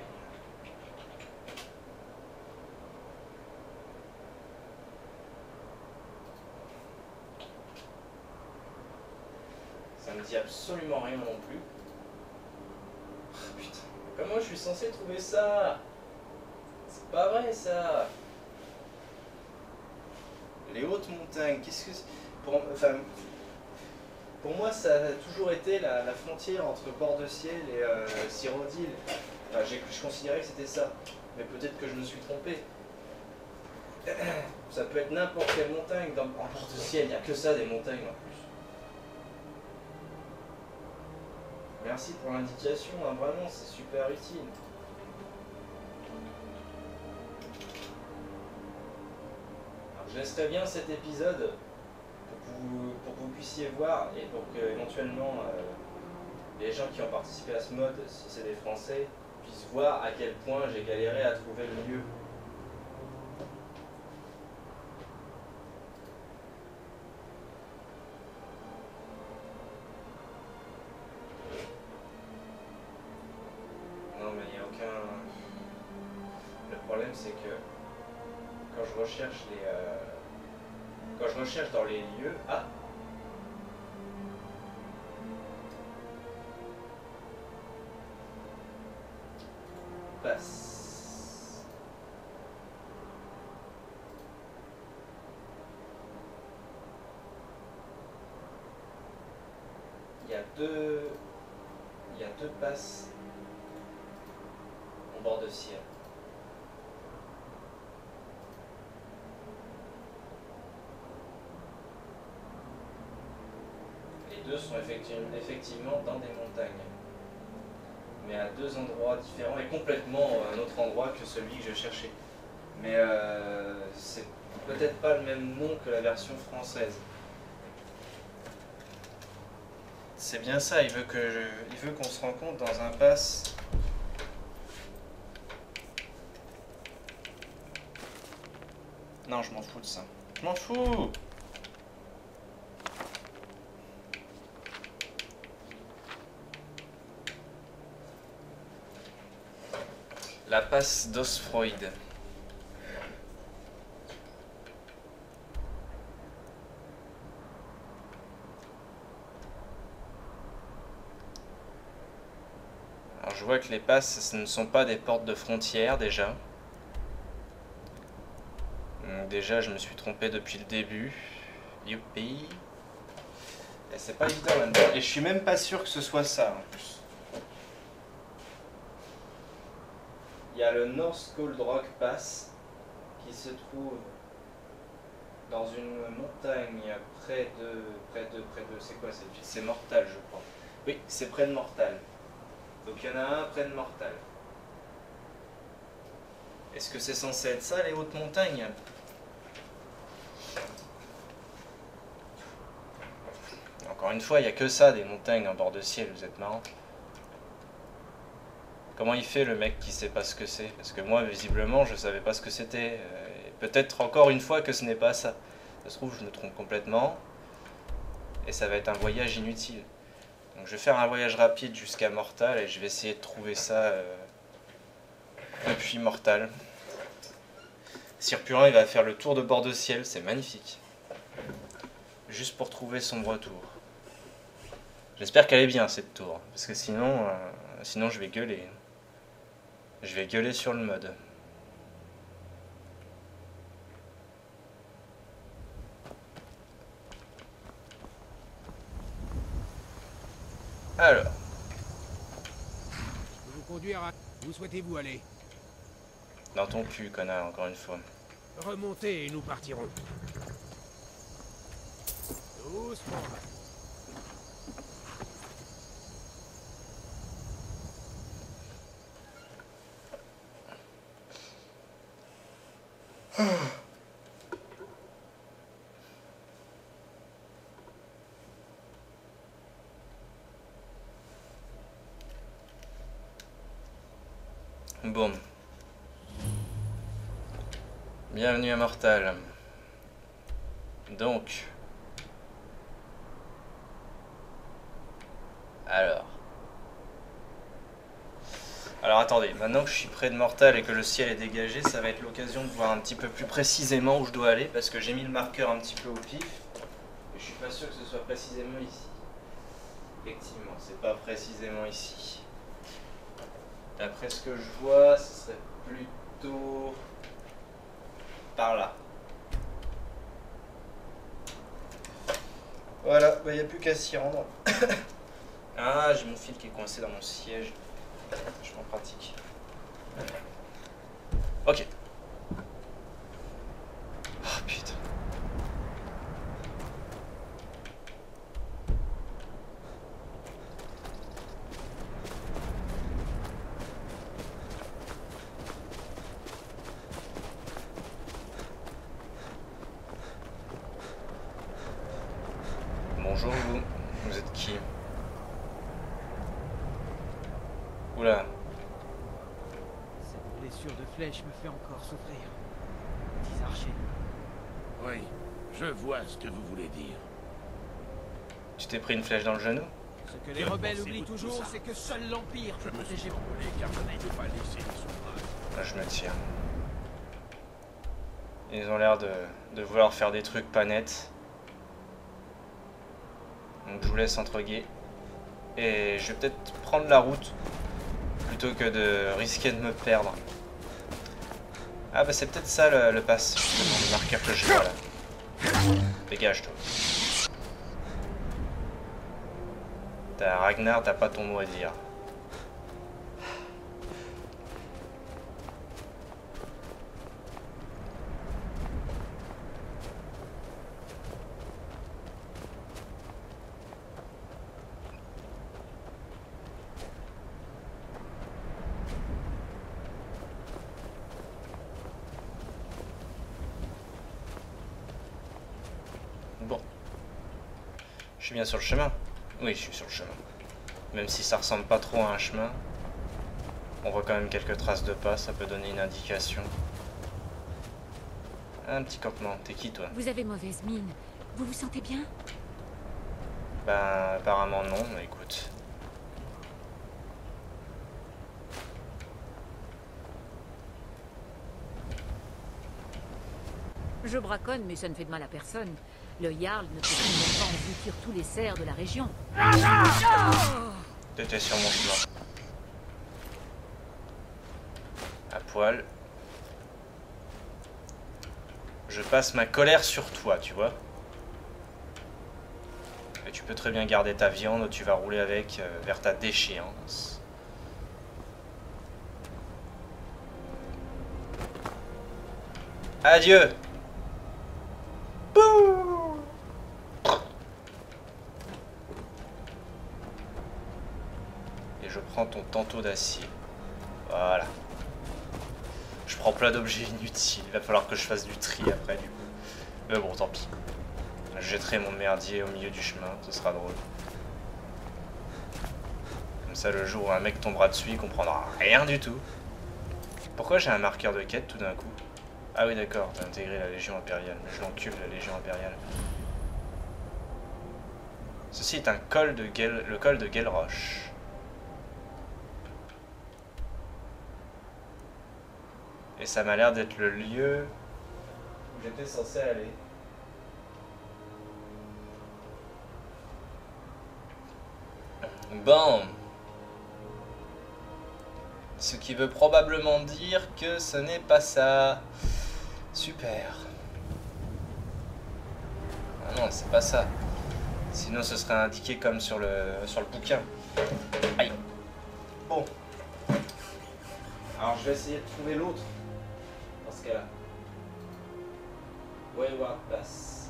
Ça me dit absolument rien non plus. Oh, putain, comment je suis censé trouver ça? C'est pas vrai ça. Les hautes montagnes, qu'est-ce que c'est? Pour moi, ça a toujours été la frontière entre Bord-de-Ciel et Cyrodiil. Enfin, je considérais que c'était ça, mais peut-être que je me suis trompé. Ça peut être n'importe quelle montagne. En Bord-de-Ciel, il n'y a que ça, des montagnes en plus. Merci pour l'indication, hein, vraiment, c'est super utile. Alors, je laisserai bien cet épisode pour que vous puissiez voir et pour que éventuellement les gens qui ont participé à ce mode, si c'est des Français, puissent voir à quel point j'ai galéré à trouver le lieu. Le problème c'est que quand je recherche dans les lieux, passe. Il y a deux passes en bord de ciel. Les deux sont effectivement dans des montagnes, mais à deux endroits différents et complètement un autre endroit que celui que je cherchais. Mais c'est peut-être pas le même nom que la version française. C'est bien ça, il veut qu'on se rencontre dans un pass. Non, je m'en fous de ça. Je m'en fous. La passe d'Osfroid. Alors je vois que les passes, ce ne sont pas des portes de frontières déjà. Donc déjà je me suis trompé depuis le début. Youpi. Et c'est pas évident là-dedans. Et je suis même pas sûr que ce soit ça en plus. Il y a le North Cold Rock Pass qui se trouve dans une montagne près de c'est quoi cette ville? C'est Mortal je crois. Oui, c'est près de Mortal. Donc il y en a un près de Mortal. Est-ce que c'est censé être ça les hautes montagnes? Encore une fois, il n'y a que ça des montagnes en bord de ciel, vous êtes marrant. Comment il fait le mec qui sait pas ce que c'est? Parce que moi, visiblement, je savais pas ce que c'était. Peut-être encore une fois que ce n'est pas ça. Ça se trouve, je me trompe complètement. Et ça va être un voyage inutile. Donc je vais faire un voyage rapide jusqu'à Mortal et je vais essayer de trouver ça puis mortal. Sir Purin, il va faire le tour de bord de ciel, c'est magnifique. Juste pour trouver son retour. J'espère qu'elle est bien cette tour, parce que sinon, sinon je vais gueuler. Je vais gueuler sur le mode. Alors. Je peux vous conduire à... Où souhaitez-vous aller? Dans ton cul, connard, encore une fois. Remontez et nous partirons. Doucement. Boum. Bienvenue à Mortal. Donc. Alors attendez, maintenant que je suis près de Mortal et que le ciel est dégagé, ça va être l'occasion de voir un petit peu plus précisément où je dois aller, parce que j'ai mis le marqueur un petit peu au pif. Et je suis pas sûr que ce soit précisément ici. Effectivement, c'est pas précisément ici. D'après ce que je vois, ce serait plutôt par là. Voilà, il n'y a plus qu'à s'y rendre. Ah, j'ai mon fil qui est coincé dans mon siège. Vachement pratique. Ok. Oh putain. Bonjour vous. Vous êtes qui? Oula. Cette blessure de flèche me fait encore souffrir. Petits archers. Oui, je vois ce que vous voulez dire. Tu t'es pris une flèche dans le genou? Ce que les rebelles oublient toujours, c'est que seul l'Empire peut protéger mon envolé car je ne peux pas laisser les sauvages. Là, je me tire. Ils ont l'air de vouloir faire des trucs pas nets. Donc je vous laisse entreguer. Et je vais peut-être prendre la route plutôt que de risquer de me perdre. Ah bah c'est peut-être ça le pass, justement, le marqueur que je vois là. Dégage toi. T'as Ragnar, t'as pas ton mot à dire. Bon. Je suis bien sur le chemin. Oui, je suis sur le chemin. Même si ça ressemble pas trop à un chemin. On voit quand même quelques traces de pas, ça peut donner une indication. Un petit campement. T'es qui toi? Vous avez mauvaise mine. Vous vous sentez bien? Ben apparemment non, mais écoute. Je braconne, mais ça ne fait de mal à personne. Le Jarl ne peut tout de même pas engloutir tous les cerfs de la région. T'étais sur mon chemin. À poil. Je passe ma colère sur toi, tu vois. Et tu peux très bien garder ta viande, tu vas rouler avec vers ta déchéance. Adieu. Bouh. Et je prends ton tantôt d'acier. Voilà. Je prends plein d'objets inutiles. Il va falloir que je fasse du tri après du coup. Mais bon, tant pis. Je jetterai mon merdier au milieu du chemin, ce sera drôle. Comme ça, le jour où un mec tombera dessus, il comprendra rien du tout. Pourquoi j'ai un marqueur de quête tout d'un coup? Ah oui, d'accord, t'as intégré la Légion Impériale. Je l'encule, la Légion Impériale. Ceci est un col de le col de Gelroche. Et ça m'a l'air d'être le lieu où j'étais censé aller. Bon. Ce qui veut probablement dire que ce n'est pas ça. Super. Ah non, c'est pas ça. Sinon ce serait indiqué comme sur le bouquin. Aïe. Bon. Alors je vais essayer de trouver l'autre. Dans ce cas-là. Wayward Pass.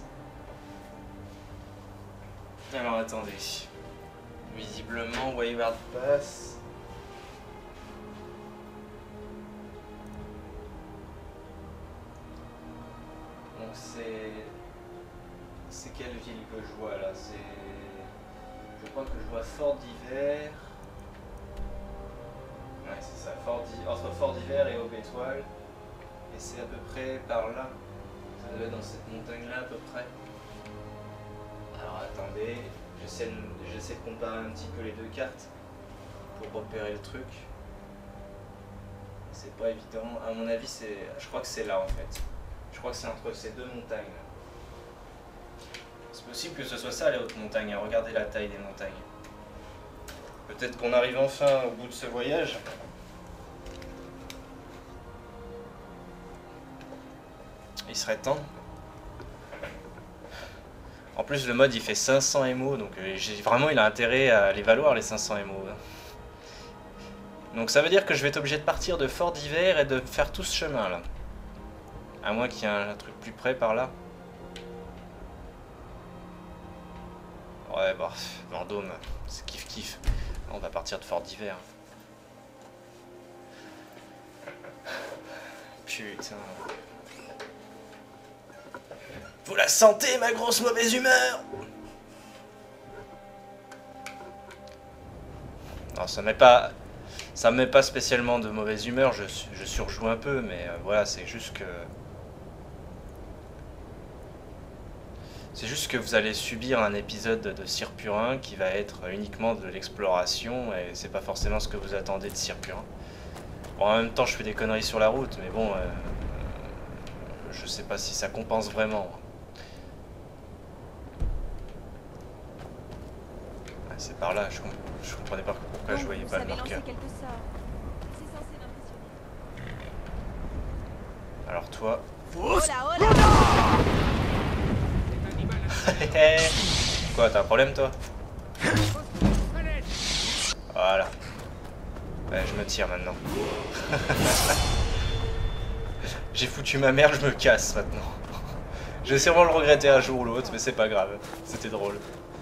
Alors attendez. Visiblement Wayward Pass. Donc c'est quelle ville que je vois là? Je crois que je vois Fort d'Hiver. Ouais, c'est ça, entre Fort d'Hiver et Aube-Étoile. Et c'est à peu près par là. Ça doit être dans cette montagne-là à peu près. Alors attendez, j'essaie de comparer un petit peu les deux cartes pour repérer le truc. C'est pas évident. À mon avis, je crois que c'est là en fait. Je crois que c'est entre ces deux montagnes. C'est possible que ce soit ça les hautes montagnes. Regardez la taille des montagnes. Peut-être qu'on arrive enfin au bout de ce voyage. Il serait temps. En plus le mode il fait 500 MO, donc vraiment il a intérêt à les valoir les 500 MO. Donc ça veut dire que je vais être obligé de partir de Fort d'Hiver et de faire tout ce chemin là. À moins qu'il y ait un truc plus près par là. Ouais bah, Vendôme, c'est kiff kiff. On va partir de Fort d'Hiver. Putain. Vous la sentez, ma grosse mauvaise humeur? Non, ça me met pas spécialement de mauvaise humeur, je surjoue un peu, mais voilà, c'est juste que... C'est juste que vous allez subir un épisode de Sire Purin qui va être uniquement de l'exploration, et c'est pas forcément ce que vous attendez de Sire Purin. Bon, en même temps, je fais des conneries sur la route, mais bon, je sais pas si ça compense vraiment. C'est par là, je comprenais pas pourquoi je voyais pas le marqueur. Alors toi... Quoi, t'as un problème toi? Voilà. Ouais, je me tire maintenant. J'ai foutu ma mère, je me casse maintenant. Je vais sûrement le regretter un jour ou l'autre, mais c'est pas grave. C'était drôle.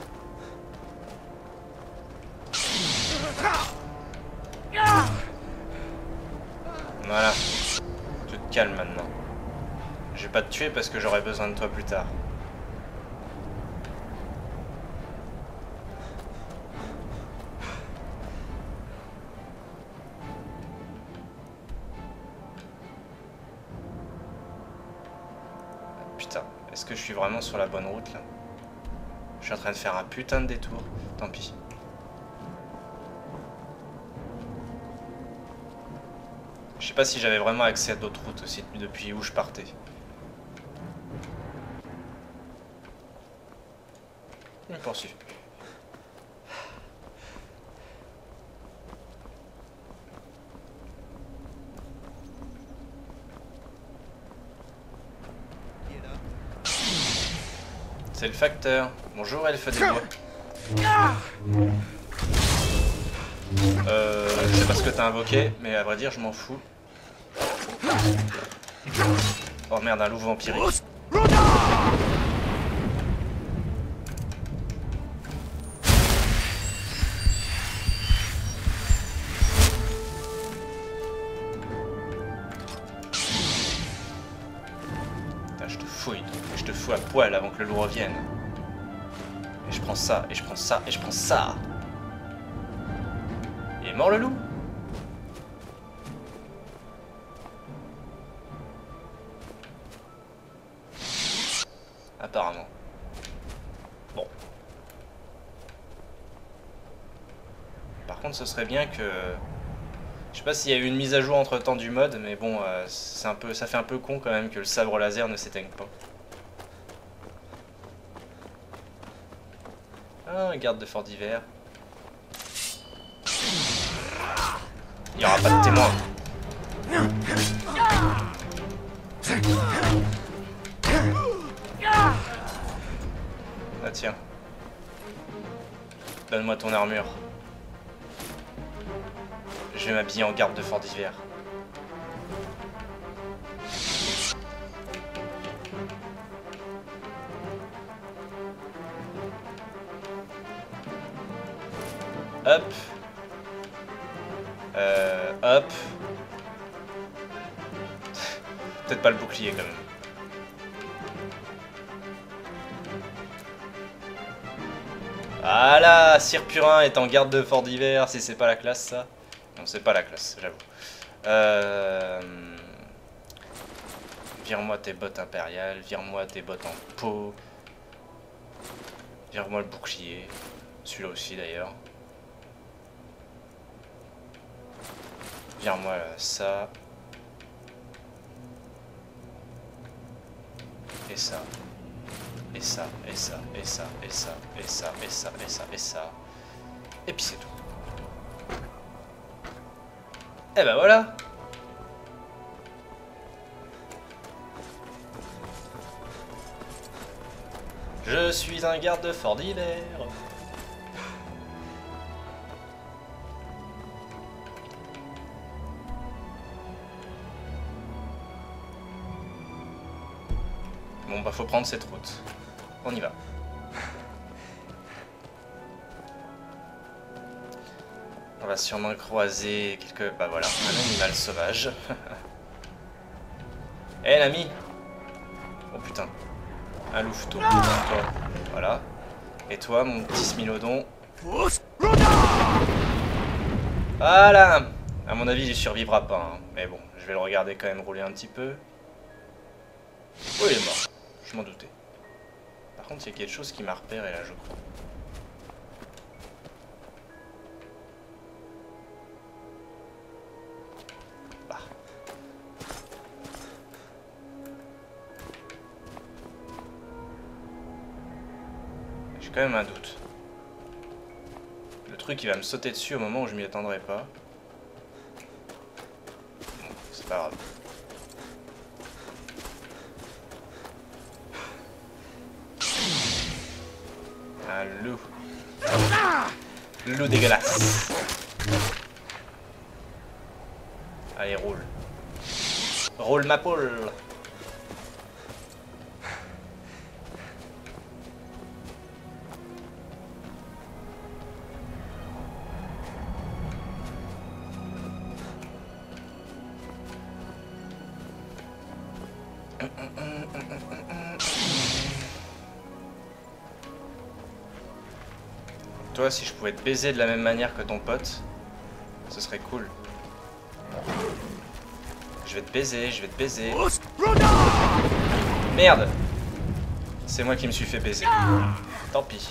Voilà. Tu te calmes maintenant. Je vais pas te tuer parce que j'aurai besoin de toi plus tard. Putain, est-ce que je suis vraiment sur la bonne route là? Je suis en train de faire un putain de détour. Tant pis. Je sais pas si j'avais vraiment accès à d'autres routes aussi depuis où je partais. On poursuit. C'est le facteur. Bonjour elfe des bois. Je sais pas ce que t'as invoqué, mais à vrai dire je m'en fous. Oh merde, un loup vampirique. Putain, je te fouille, je te fous à poil avant que le loup revienne. Et je prends ça, et je prends ça, et je prends ça. Il est mort le loup? Apparemment. Bon. Par contre, ce serait bien que Je sais pas s'il y a eu une mise à jour entre temps du mode, mais bon, c'est un peu, ça fait un peu con quand même que le sabre laser ne s'éteigne pas. Ah, un garde de fort d'hiver. Il n'y aura pas de témoin. Ah tiens. Donne-moi ton armure. Je vais m'habiller en garde de fort d'hiver. Hop. Hop. Peut-être pas le bouclier quand même. Voilà, Sire Purin est en garde de fort d'hiver, si c'est pas la classe ça. Non, c'est pas la classe, j'avoue. Vire-moi tes bottes impériales, vire-moi tes bottes en peau. Vire-moi le bouclier. Celui-là aussi d'ailleurs. Vire-moi ça. Et ça. Et ça, et ça, et ça, et ça, et ça, et ça, et ça, et ça. Et puis c'est tout. Et ben voilà. Je suis un garde de fort d'hiver. Bon bah faut prendre cette route. On y va. On va sûrement croiser quelques... Bah voilà, un animal sauvage. Eh l'ami. Oh putain. Un louveteau. Toi. Voilà. Et toi mon petit smilodon. Voilà. À mon avis il survivra pas. Hein. Mais bon, je vais le regarder quand même rouler un petit peu. Oh il est mort. Je m'en doutais. Par contre, il y a quelque chose qui m'a repéré là, je crois. Bah. J'ai quand même un doute. Le truc, il va me sauter dessus au moment où je m'y attendrai pas. Bon, c'est pas grave. Un loup. Loup dégueulasse. Allez, roule. Roule ma poule. Toi, si je pouvais te baiser de la même manière que ton pote, ce serait cool. Je vais te baiser, je vais te baiser. Merde! C'est moi qui me suis fait baiser. Tant pis.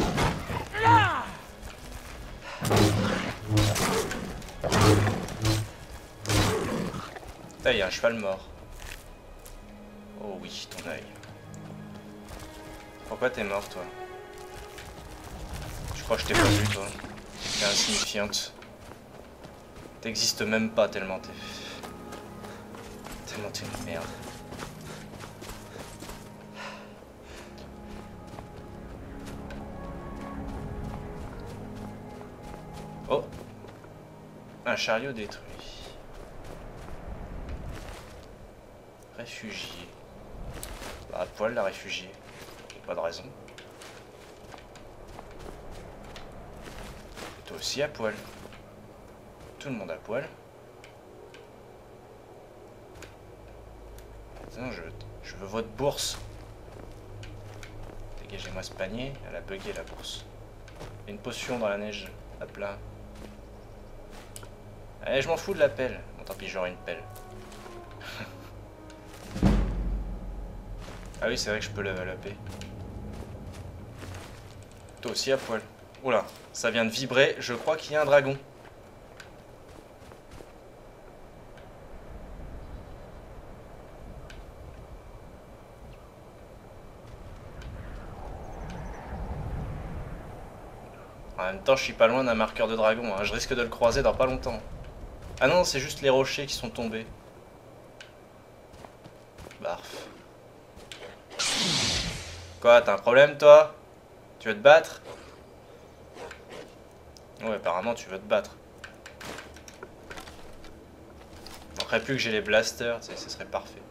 Là, il y a un cheval mort. Oh oui, ton œil. Pourquoi t'es mort, toi? Je crois que je t'ai pas vu, toi. T'es insignifiante. T'existes même pas tellement t'es... Tellement t'es une merde. Oh! Un chariot détruit. Réfugié. Bah, à poil, la réfugiée. Y'a pas de raison. Et toi aussi à poil. Tout le monde à poil. Attends, je veux votre bourse. Dégagez-moi ce panier. Elle a bugué la bourse. Il y a une potion dans la neige. Hop là. Allez, je m'en fous de la pelle. Bon, tant pis, j'aurai une pelle. Ah oui, c'est vrai que je peux level upper. Toi aussi à poil. Oula, ça vient de vibrer. Je crois qu'il y a un dragon. En même temps, je suis pas loin d'un marqueur de dragon, hein. Je risque de le croiser dans pas longtemps. Ah non, c'est juste les rochers qui sont tombés. Barf. Quoi, t'as un problème toi? Tu veux te battre? Ouais, apparemment tu veux te battre. Manquerait plus que j'ai les blasters, tu sais, ce serait parfait.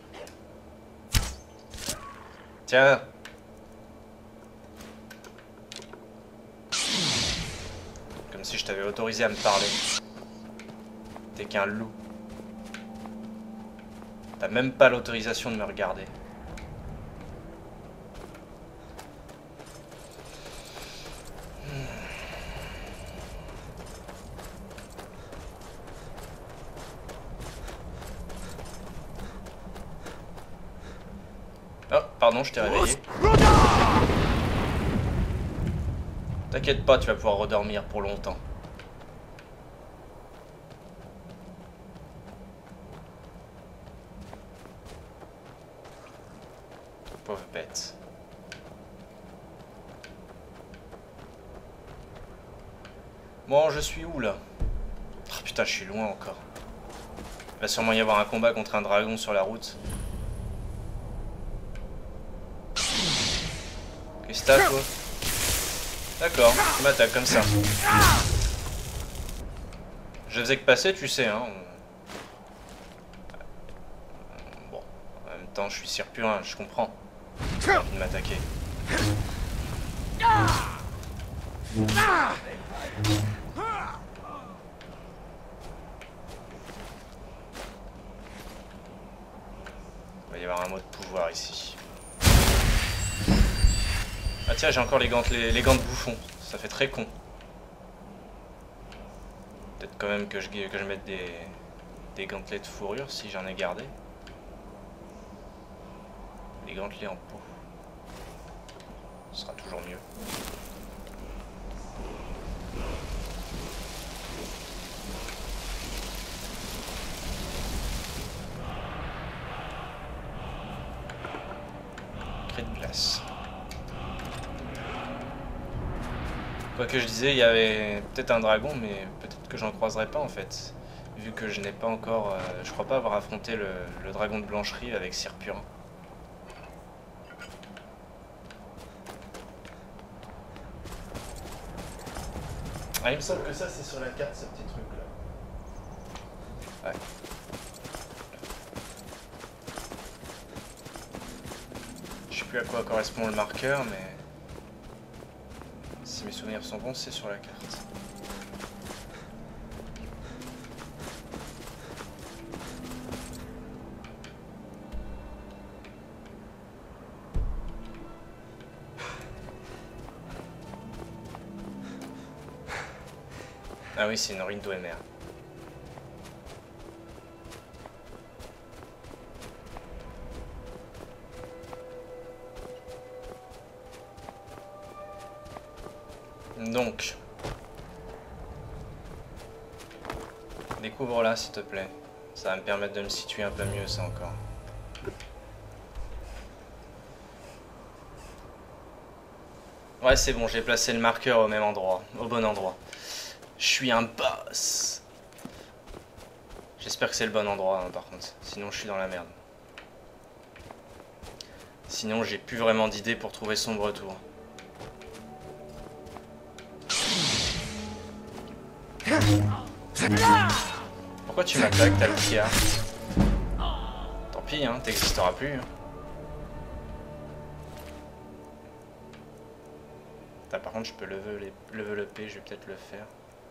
Tiens. Comme si je t'avais autorisé à me parler. T'es qu'un loup. T'as même pas l'autorisation de me regarder. Oh, pardon, je t'ai réveillé. T'inquiète pas, tu vas pouvoir redormir pour longtemps. Pauvre bête. Bon, je suis où là? Oh putain, je suis loin encore. Il va sûrement y avoir un combat contre un dragon sur la route. Qu'est-ce que t'as, toi? D'accord, tu m'attaques comme ça. Je faisais que passer, tu sais, hein. Bon, en même temps, je suis Sir-Purin, je comprends. J'ai envie de m'attaquer. Il va y avoir un mot de pouvoir ici. Ah tiens, j'ai encore les gants de bouffon. Ça fait très con. Peut-être quand même que je mette des gantelets de fourrure si j'en ai gardé. Les gantelets en peau. Ce sera toujours mieux. Cri de glace. Quoi que je disais, il y avait peut-être un dragon, mais peut-être que j'en croiserai pas en fait. Vu que je n'ai pas encore... je crois pas avoir affronté le dragon de Blancherie avec Sir-Purin. Ah, il me semble que ça c'est sur la carte, ce petit truc là. Ouais. Je sais plus à quoi correspond le marqueur, mais... Si mes souvenirs sont bons, c'est sur la carte. Ah oui, c'est une ruine d'Oemer. Donc, découvre-la s'il te plaît. Ça va me permettre de me situer un peu mieux, ça encore. Ouais, c'est bon, j'ai placé le marqueur au même endroit, au bon endroit. Je suis un boss. J'espère que c'est le bon endroit, hein, par contre. Sinon, je suis dans la merde. Sinon, j'ai plus vraiment d'idée pour trouver son retour. Pourquoi tu m'attaques, Talkia? Tant pis, hein, t'existeras plus. Hein. Par contre, je peux lever le P, je vais peut-être le faire.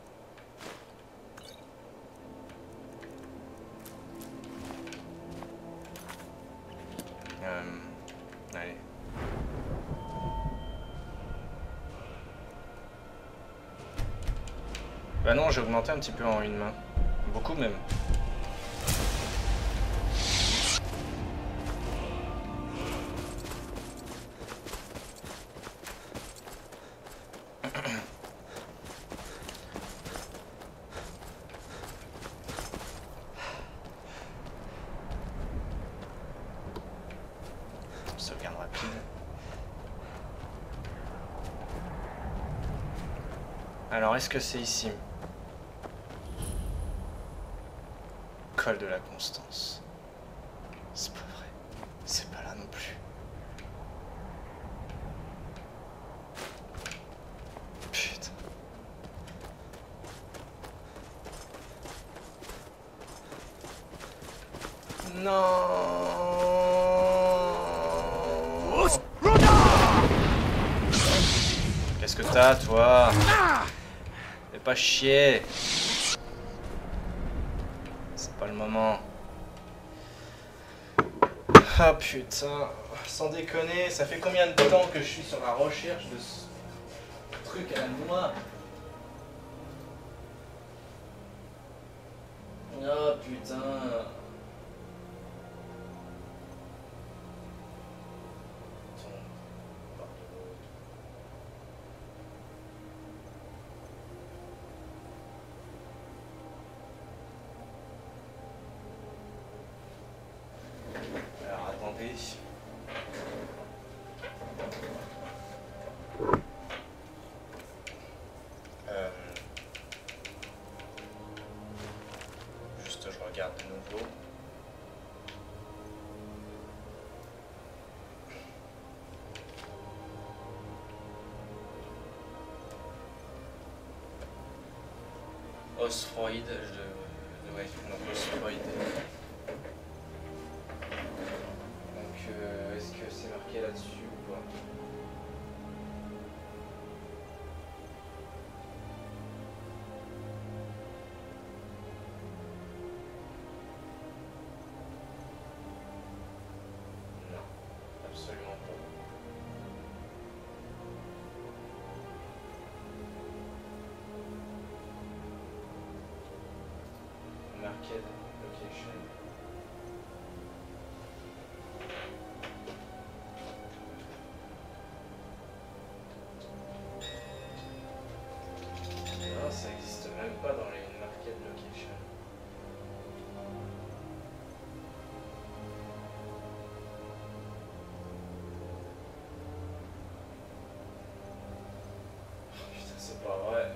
Allez. Bah non, j'ai augmenté un petit peu en une main. Beaucoup même. Sauvegarde rapide. Alors, est-ce que c'est ici? Col de la Constance. C'est pas vrai. C'est pas là non plus. Putain. Non. Qu'est-ce que t'as, toi? Fais pas chier. C'est pas le moment. Ah putain, sans déconner, ça fait combien de temps que je suis sur la recherche de ce truc à la noix? Ah putain. Alors attendez. Juste je regarde de nouveau. Osfroid, ouais, donc Osfroid. Donc est-ce que c'est marqué là-dessus ou pas? Non, absolument pas. Market location. Non, ça existe même pas dans les market location. Putain, c'est pas vrai.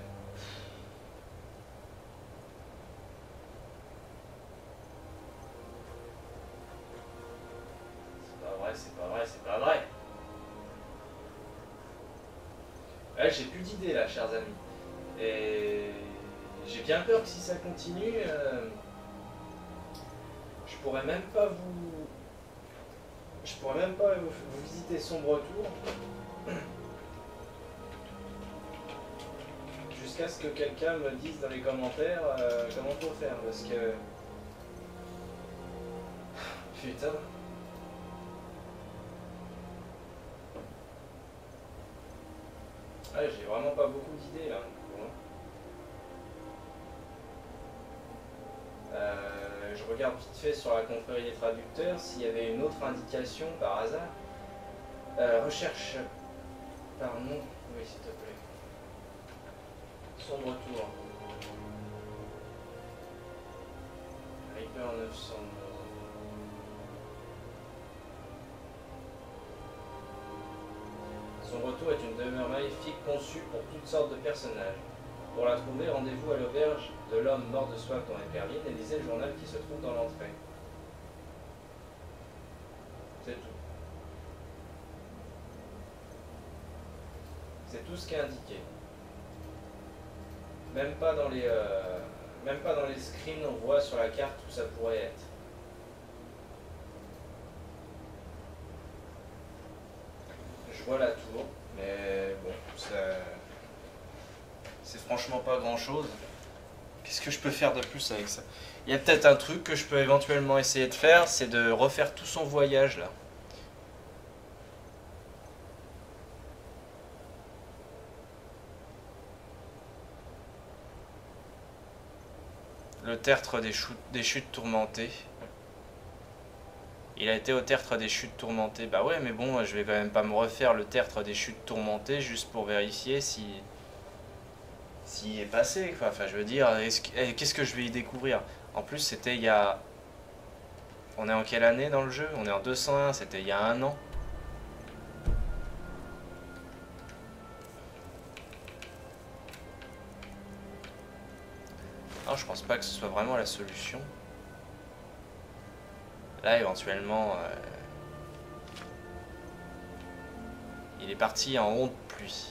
C'est pas vrai, c'est pas vrai. Ouais, j'ai plus d'idées là, chers amis. Et j'ai bien peur que si ça continue, je pourrais même pas vous visiter Sombre Tour jusqu'à ce que quelqu'un me dise dans les commentaires comment faut faire, parce que putain. Ah, j'ai vraiment pas beaucoup d'idées là. Je regarde vite fait sur la confrérie des traducteurs s'il y avait une autre indication par hasard. Recherche par nom. Oui, s'il te plaît. Sombre Tour. Reaper 900. Sombre Tour est une demeure maléfique conçue pour toutes sortes de personnages. Pour la trouver, rendez-vous à l'auberge de l'homme mort de soif dans les Perlines et lisez le journal qui se trouve dans l'entrée. C'est tout. C'est tout ce qui est indiqué. Même pas dans les screens, on voit sur la carte où ça pourrait être. Je vois la tour, mais bon, c'est franchement pas grand chose. Qu'est-ce que je peux faire de plus avec ça? Il y a peut-être un truc que je peux éventuellement essayer de faire, c'est de refaire tout son voyage là. Le tertre des chutes tourmentées. Il a été au tertre des chutes tourmentées. Bah ouais, mais bon, je vais quand même pas me refaire le tertre des chutes tourmentées juste pour vérifier s'il est passé, quoi. Enfin, je veux dire, qu'est-ce que je vais y découvrir? En plus, c'était il y a... On est en quelle année dans le jeu? On est en 201, c'était il y a 1 an. Non, je pense pas que ce soit vraiment la solution. Là, éventuellement, il est parti en honte pluie.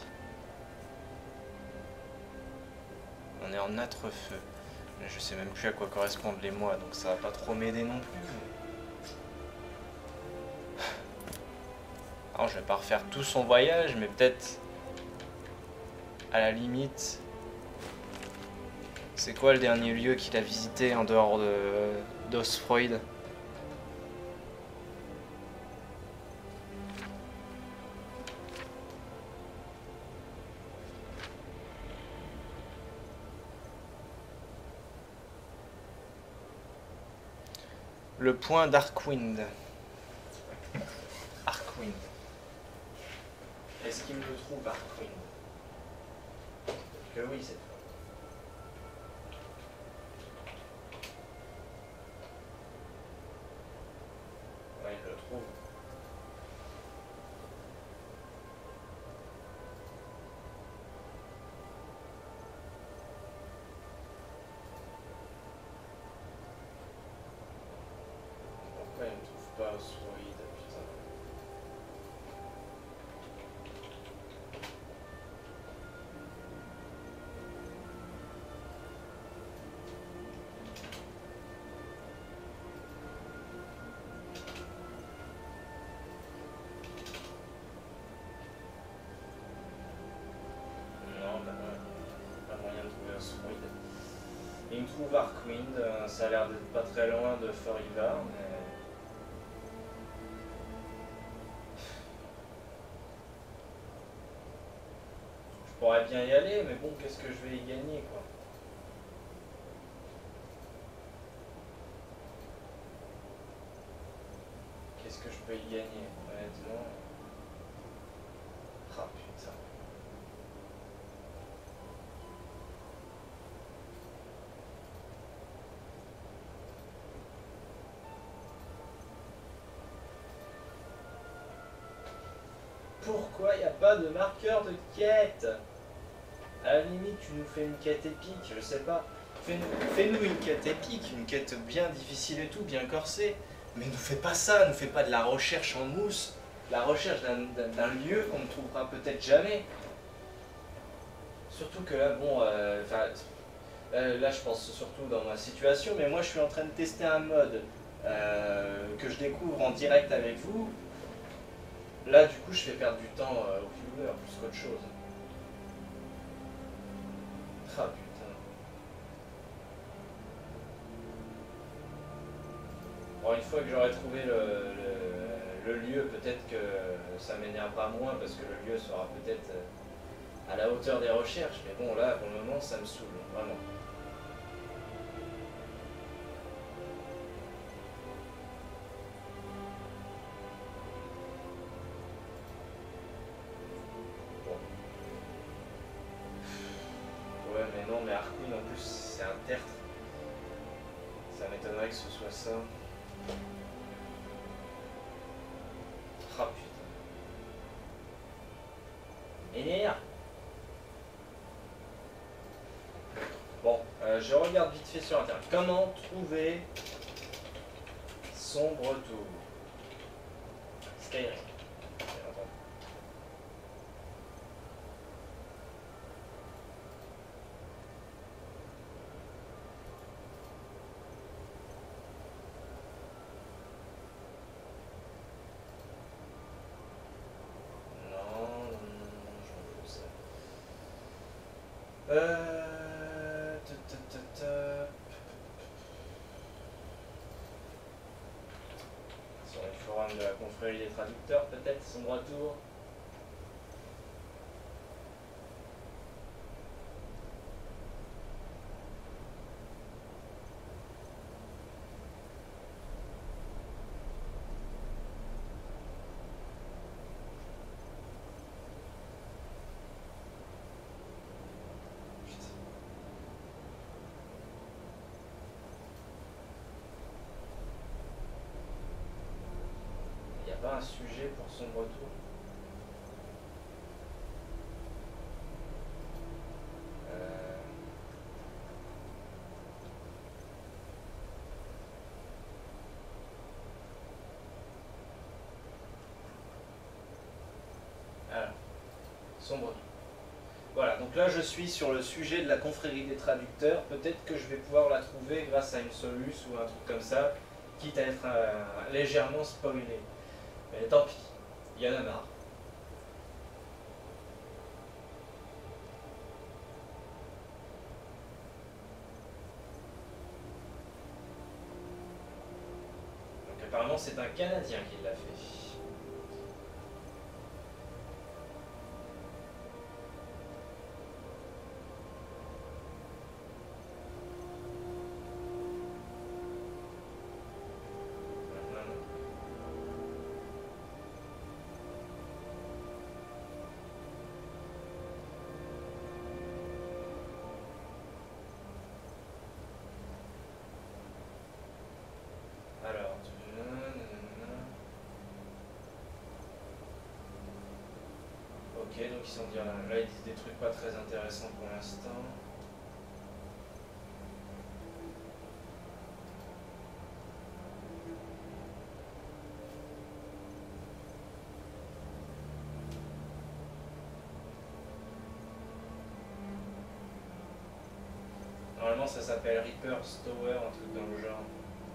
On est en âtre feu. Je sais même plus à quoi correspondent les mois, donc ça va pas trop m'aider non plus. Alors, je vais pas refaire tout son voyage, mais peut-être à la limite. C'est quoi le dernier lieu qu'il a visité en dehors d'Osfroid? Le point d'Arkwind. Arkwind. Est-ce qu'il me le trouve, Arkwind? Que oui, cette fois. Ouais, il le trouve. Pourquoi il ne trouve pas Osroid, putain. Non, bah non, pas moyen de trouver Osroid. Il me trouve Arkwind, ça a l'air d'être pas très loin de Forivar, mais... Je pourrais bien y aller, mais bon, qu'est-ce que je vais y gagner, quoi? Qu'est-ce que je peux y gagner, honnêtement? Ah, putain. Pourquoi il n'y a pas de marqueur de quête? À la limite, tu nous fais une quête épique, je sais pas. Fais-nous une quête épique, une quête bien difficile et tout, bien corsée. Mais ne fais pas ça, ne fais pas de la recherche en mousse, la recherche d'un lieu qu'on ne trouvera peut-être jamais. Surtout que là, bon, là je pense surtout dans ma situation, mais moi je suis en train de tester un mode que je découvre en direct avec vous. Là, du coup, je fais perdre du temps aux viewers plus qu'autre chose. Ah putain. Bon, une fois que j'aurai trouvé le lieu, peut-être que ça m'énervera moins parce que le lieu sera peut-être à la hauteur des recherches. Mais bon, là, pour le moment, ça me saoule, vraiment. Ouais, mais non, mais Arkwind en plus c'est un tertre. Ça m'étonnerait que ce soit ça. Ah putain. Énerve. Bon, je regarde vite fait sur internet. Comment trouver Sombre Tour? Skyrim. Sur les forums de la confrérie des traducteurs, peut-être, son retour. Un sujet pour son retour. Sombre. Voilà, donc là je suis sur le sujet de la confrérie des traducteurs. Peut-être que je vais pouvoir la trouver grâce à une soluce ou un truc comme ça, quitte à être légèrement spoilé. Mais tant pis, il y en a marre. Donc apparemment c'est un Canadien qui l'a fait. Alors, ok, donc ils sont dit là, ils disent des trucs pas très intéressants pour l'instant. Normalement ça s'appelle Reaper's Tower, un truc dans le genre.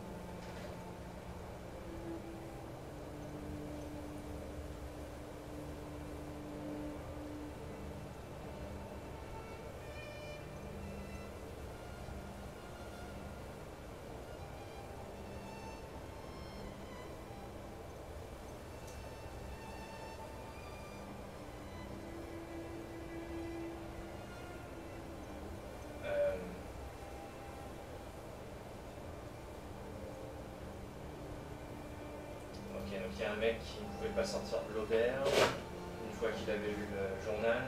Ok, donc il y a un mec qui ne pouvait pas sortir de l'auberge une fois qu'il avait lu le journal.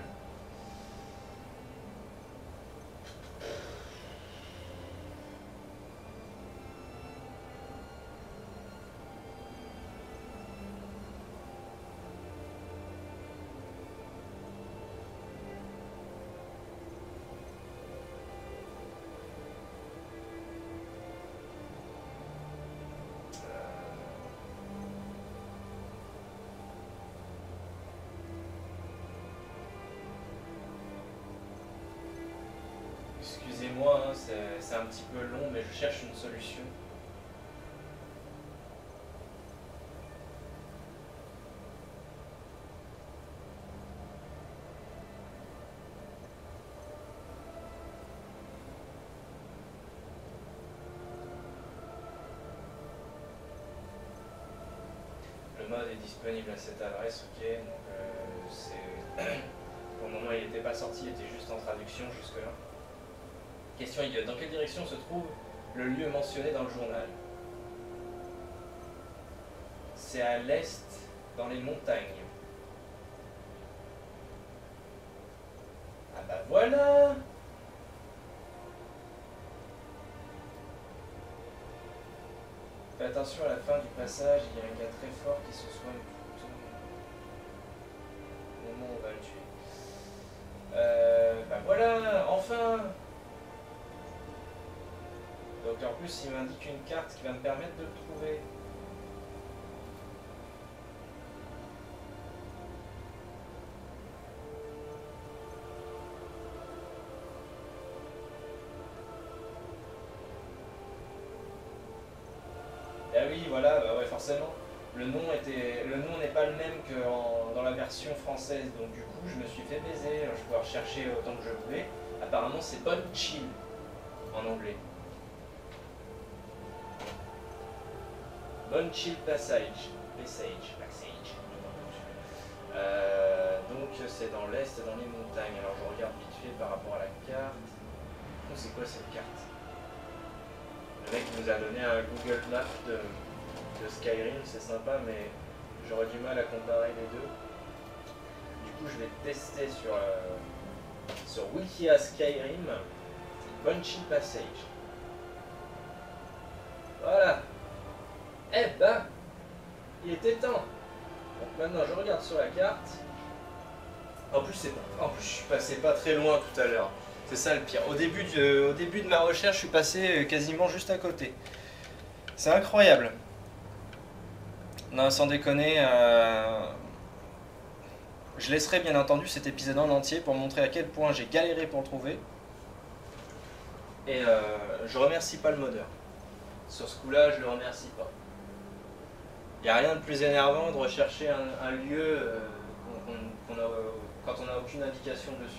Excusez-moi, hein, c'est un petit peu long, mais je cherche une solution. Le mode est disponible à cette adresse, ok, donc c'est... Pour le moment il n'était pas sorti, il était juste en traduction jusque-là. Question idiote, dans quelle direction se trouve le lieu mentionné dans le journal? C'est à l'est, dans les montagnes. Ah bah voilà! Fais attention à la fin du passage, il y a un gars très fort qui se soigne tout au moment où on va le tuer. Bah voilà, enfin! Donc en plus il m'indique une carte qui va me permettre de le trouver. Ah oui voilà, bah ouais forcément. Le nom n'est pas le même que dans la version française, donc du coup je me suis fait baiser. Alors, je pouvais rechercher autant que je voulais. Apparemment c'est Bonne Chill en anglais. Bonne Chill Passage. Donc c'est dans l'est, dans les montagnes. Alors je regarde vite fait par rapport à la carte. Oh, c'est quoi cette carte? Le mec nous a donné un Google Maps de Skyrim, c'est sympa, mais j'aurais du mal à comparer les deux. Du coup je vais tester sur Wikia Skyrim. Bonne Chill Passage. Voilà. Eh ben, il était temps. Donc maintenant je regarde sur la carte. En plus je suis passé pas très loin tout à l'heure. C'est ça le pire. Au début de ma recherche, je suis passé quasiment juste à côté. C'est incroyable. Non, sans déconner. Je laisserai bien entendu cet épisode en entier pour montrer à quel point j'ai galéré pour le trouver. Et je remercie pas le modeur. Sur ce coup-là, je le remercie pas. Il n'y a rien de plus énervant de rechercher un lieu quand on n'a aucune indication dessus.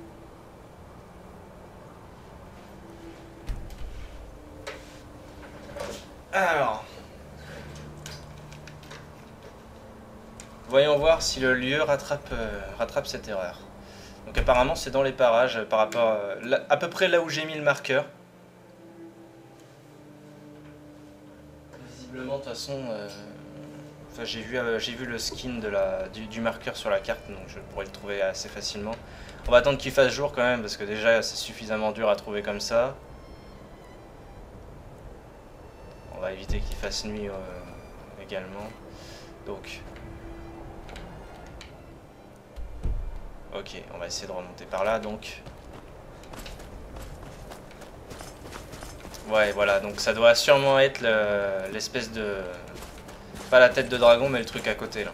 Alors, voyons voir si le lieu rattrape cette erreur. Donc apparemment c'est dans les parages par rapport à peu près là où j'ai mis le marqueur. Visiblement de toute façon, enfin, j'ai vu le skin du marqueur sur la carte, donc je pourrais le trouver assez facilement. On va attendre qu'il fasse jour quand même parce que déjà c'est suffisamment dur à trouver comme ça. On va éviter qu'il fasse nuit également. Donc, ok, on va essayer de remonter par là. Donc, ouais, voilà. Donc, ça doit sûrement être l'espèce de, pas la tête de dragon, mais le truc à côté là.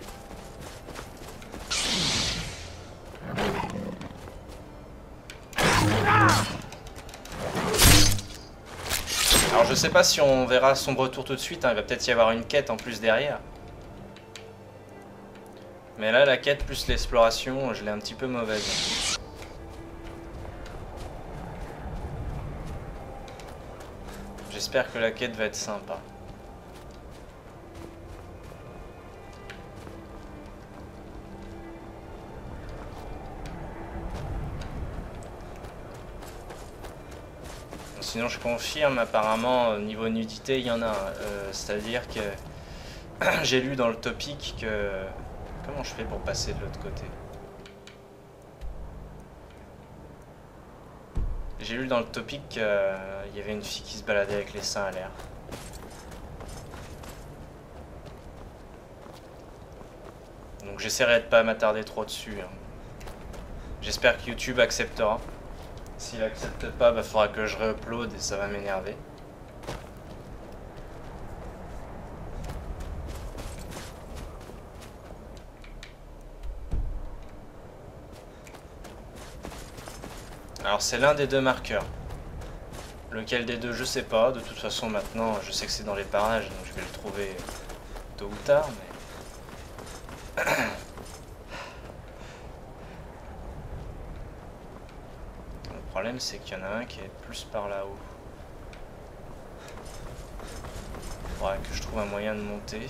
Alors je sais pas si on verra son retour tout de suite, hein. Il va peut-être y avoir une quête en plus derrière. Mais là la quête plus l'exploration, je l'ai un petit peu mauvaise. J'espère que la quête va être sympa. Sinon je confirme, apparemment au niveau nudité il y en a, c'est-à-dire que j'ai lu dans le topic que... Comment je fais pour passer de l'autre côté? J'ai lu dans le topic qu'il y avait une fille qui se baladait avec les seins à l'air. Donc j'essaierai de pas m'attarder trop dessus, hein. J'espère que YouTube acceptera. S'il accepte pas, bah faudra que je re-upload et ça va m'énerver. Alors c'est l'un des deux marqueurs. Lequel des deux je sais pas, de toute façon maintenant je sais que c'est dans les parages donc je vais le trouver tôt ou tard mais... Le problème c'est qu'il y en a un qui est plus par là-haut. Il faudra que je trouve un moyen de monter.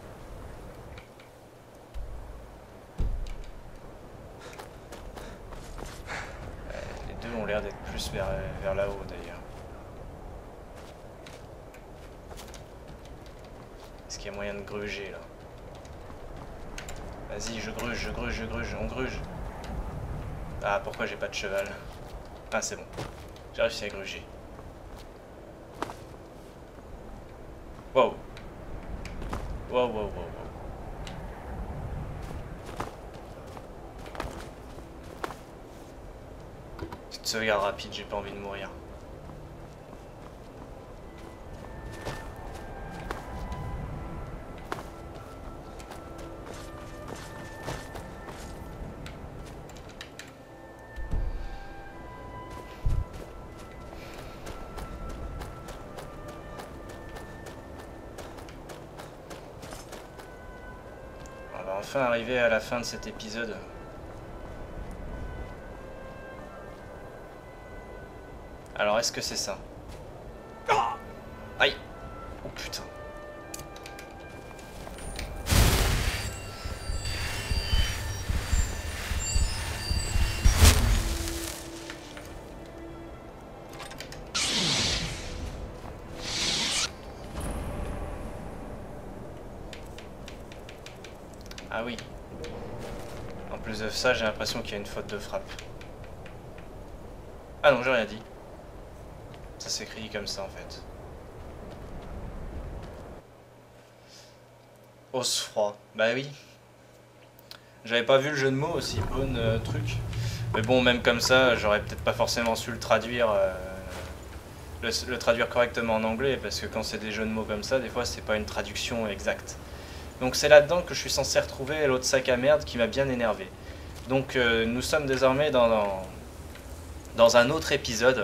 Les deux ont l'air d'être plus vers là-haut d'ailleurs. Est-ce qu'il y a moyen de gruger là? Vas-y, je gruge, on gruge. Ah, pourquoi j'ai pas de cheval? Ah, c'est bon. J'ai réussi à gruger. Wow. Wow. Petite sauvegarde rapide, j'ai pas envie de mourir. Enfin arriver à la fin de cet épisode. Alors est-ce que c'est ça? Aïe! Oh putain! Ah oui. En plus de ça, j'ai l'impression qu'il y a une faute de frappe. Ah non, j'ai rien dit. Ça s'écrit comme ça en fait. Os froid. Bah oui. J'avais pas vu le jeu de mots aussi, bon truc. Mais bon, même comme ça, j'aurais peut-être pas forcément su le traduire. Le traduire correctement en anglais, parce que quand c'est des jeux de mots comme ça, des fois c'est pas une traduction exacte. Donc c'est là-dedans que je suis censé retrouver l'autre sac à merde qui m'a bien énervé. Donc nous sommes désormais dans un autre épisode.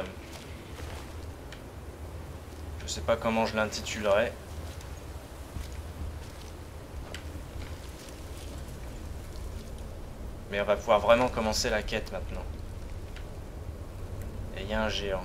Je sais pas comment je l'intitulerai. Mais on va pouvoir vraiment commencer la quête maintenant. Et il y a un géant.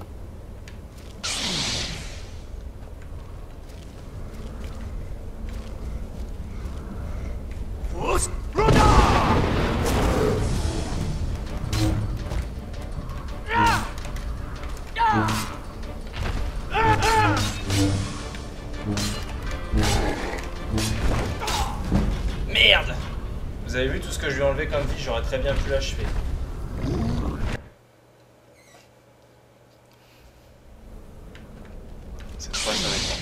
Merde! Vous avez vu tout ce que je lui ai enlevé comme vie, j'aurais très bien pu l'achever. Cette fois ça va être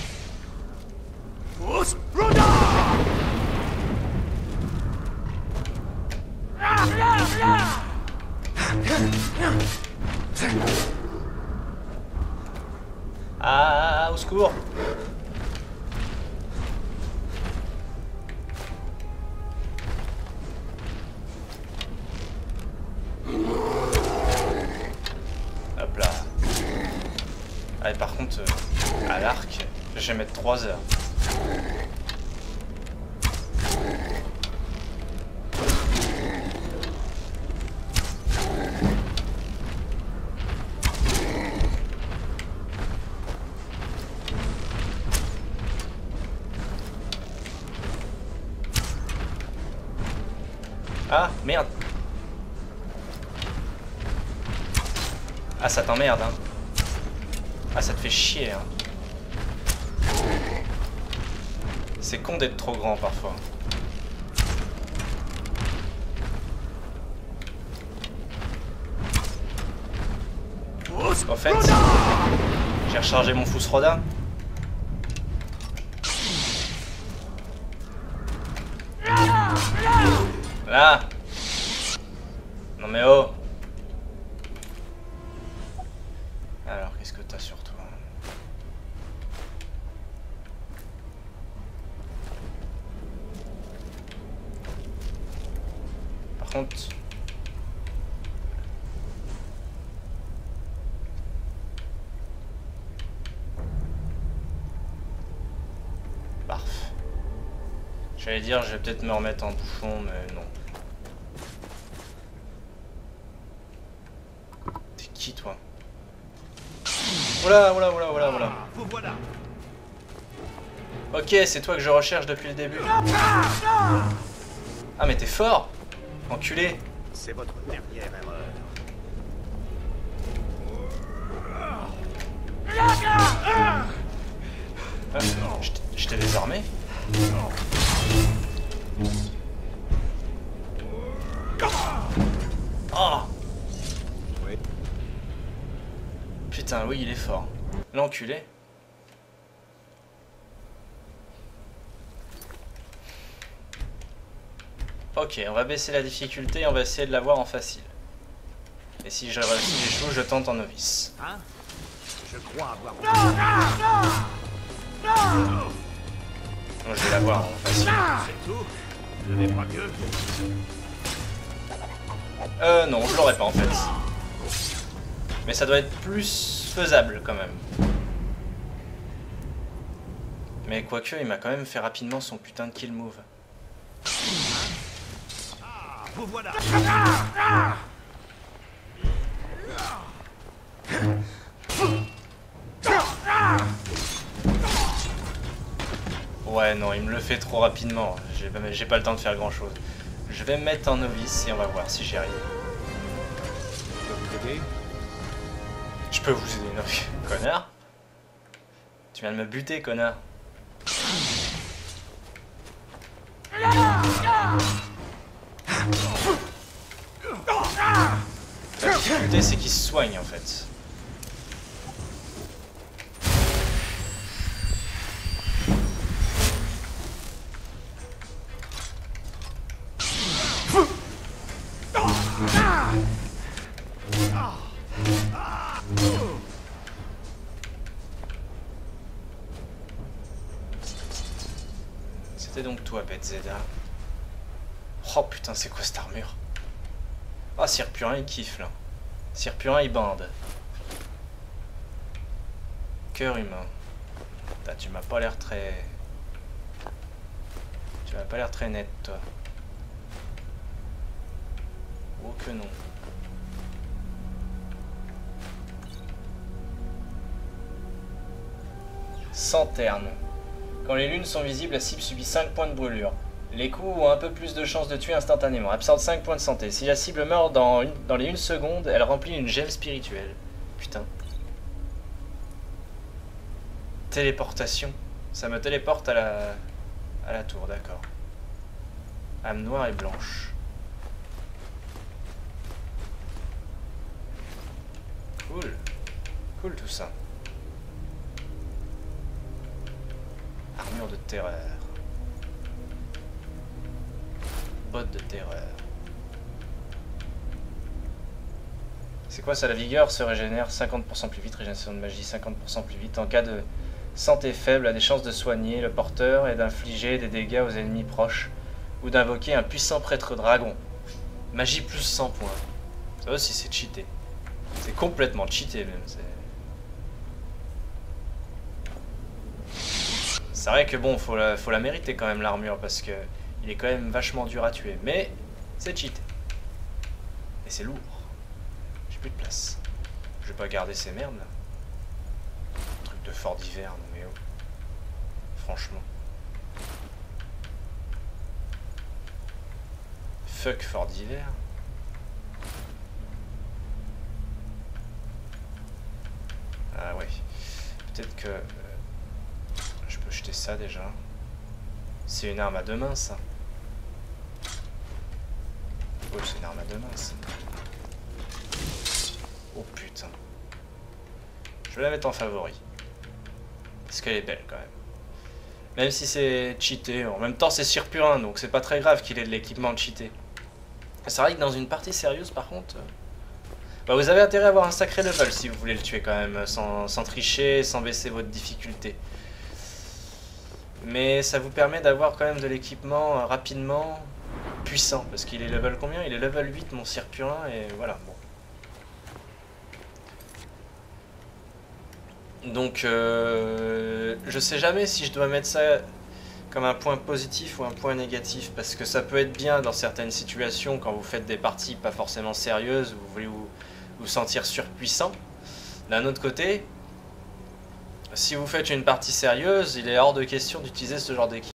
Ah, au secours! Hop là. Ah, et par contre, à l'arc, je vais mettre 3 heures. Ah, merde. Ah, ça t'emmerde, hein. Ah, ça te fait chier, hein. C'est con d'être trop grand, parfois. En fait, j'ai rechargé mon Fusroda. Là. Non mais oh. Alors, qu'est-ce que t'as sur toi? Par contre... Parfait. J'allais dire, je vais peut-être me remettre en bouchon, mais non. T'es qui, toi? Oula, oula, oula, oula, oula. Vous voilà. Ok, c'est toi que je recherche depuis le début. Ah, mais t'es fort! Enculé! C'est votre dernière erreur. Ah, je t'ai désarmé? Oh! Putain, oui, il est fort. L'enculé. Ok, on va baisser la difficulté et on va essayer de l'avoir en facile. Et si j'échoue, je tente en novice. Hein? Je crois avoir... Donc, je vais l'avoir en facile. C'est tout? Ce n'est pas mieux. Non, je l'aurais pas en fait. Mais ça doit être plus faisable quand même. Mais quoique, il m'a quand même fait rapidement son putain de kill move. Vous voilà. Ouais, non, il me le fait trop rapidement. J'ai pas le temps de faire grand chose. Je vais me mettre en novice et on va voir si j'y arrive. Je peux vous aider? Je peux vous aider, non, connard. Tu viens de me buter, connard. La difficulté, c'est qu'il se soigne en fait. C'était donc toi, Betzeda. Oh putain, c'est quoi cette armure? Ah, Sir Purin il kiffe là. Sir Purin il bande. Cœur humain. Putain, tu m'as pas l'air très... Tu m'as pas l'air très net toi. Oh que non. Sans terne. Quand les lunes sont visibles, la cible subit 5 points de brûlure. Les coups ont un peu plus de chances de tuer instantanément. Absorbe 5 points de santé. Si la cible meurt dans les 1 seconde, elle remplit une gemme spirituelle. Putain. Téléportation. Ça me téléporte à la tour, d'accord. Âme noire et blanche. Cool. Cool tout ça. Armure de terreur. Botte de terreur. C'est quoi ça? La vigueur se régénère 50% plus vite, régénération de magie 50% plus vite. En cas de santé faible, a des chances de soigner le porteur et d'infliger des dégâts aux ennemis proches. Ou d'invoquer un puissant prêtre dragon. Magie plus 100 points. Ça aussi c'est cheaté. C'est complètement cheaté même. C'est vrai que bon, faut la mériter quand même l'armure parce que il est quand même vachement dur à tuer. Mais c'est cheaté. Et c'est lourd. J'ai plus de place. Je vais pas garder ces merdes là. Truc de fort d'hiver, non mais oh. Franchement. Fuck fort d'hiver. Ah ouais. Peut-être que je peux jeter ça déjà. C'est une arme à deux mains ça. Oui, c'est une arme à deux mains ça. Oh putain. Je vais la mettre en favori. Parce qu'elle est belle quand même. Même si c'est cheaté. En même temps c'est Sir Purin, donc c'est pas très grave qu'il ait de l'équipement cheaté. C'est vrai que dans une partie sérieuse par contre... Bah, vous avez intérêt à avoir un sacré level si vous voulez le tuer quand même, sans tricher, sans baisser votre difficulté. Mais ça vous permet d'avoir quand même de l'équipement rapidement puissant. Parce qu'il est level combien? Il est level 8 mon Sir Purin et voilà. Bon. Donc je sais jamais si je dois mettre ça comme un point positif ou un point négatif. Parce que ça peut être bien dans certaines situations quand vous faites des parties pas forcément sérieuses, vous voulez vous sentir surpuissant. D'un autre côté, si vous faites une partie sérieuse, il est hors de question d'utiliser ce genre d'équipement.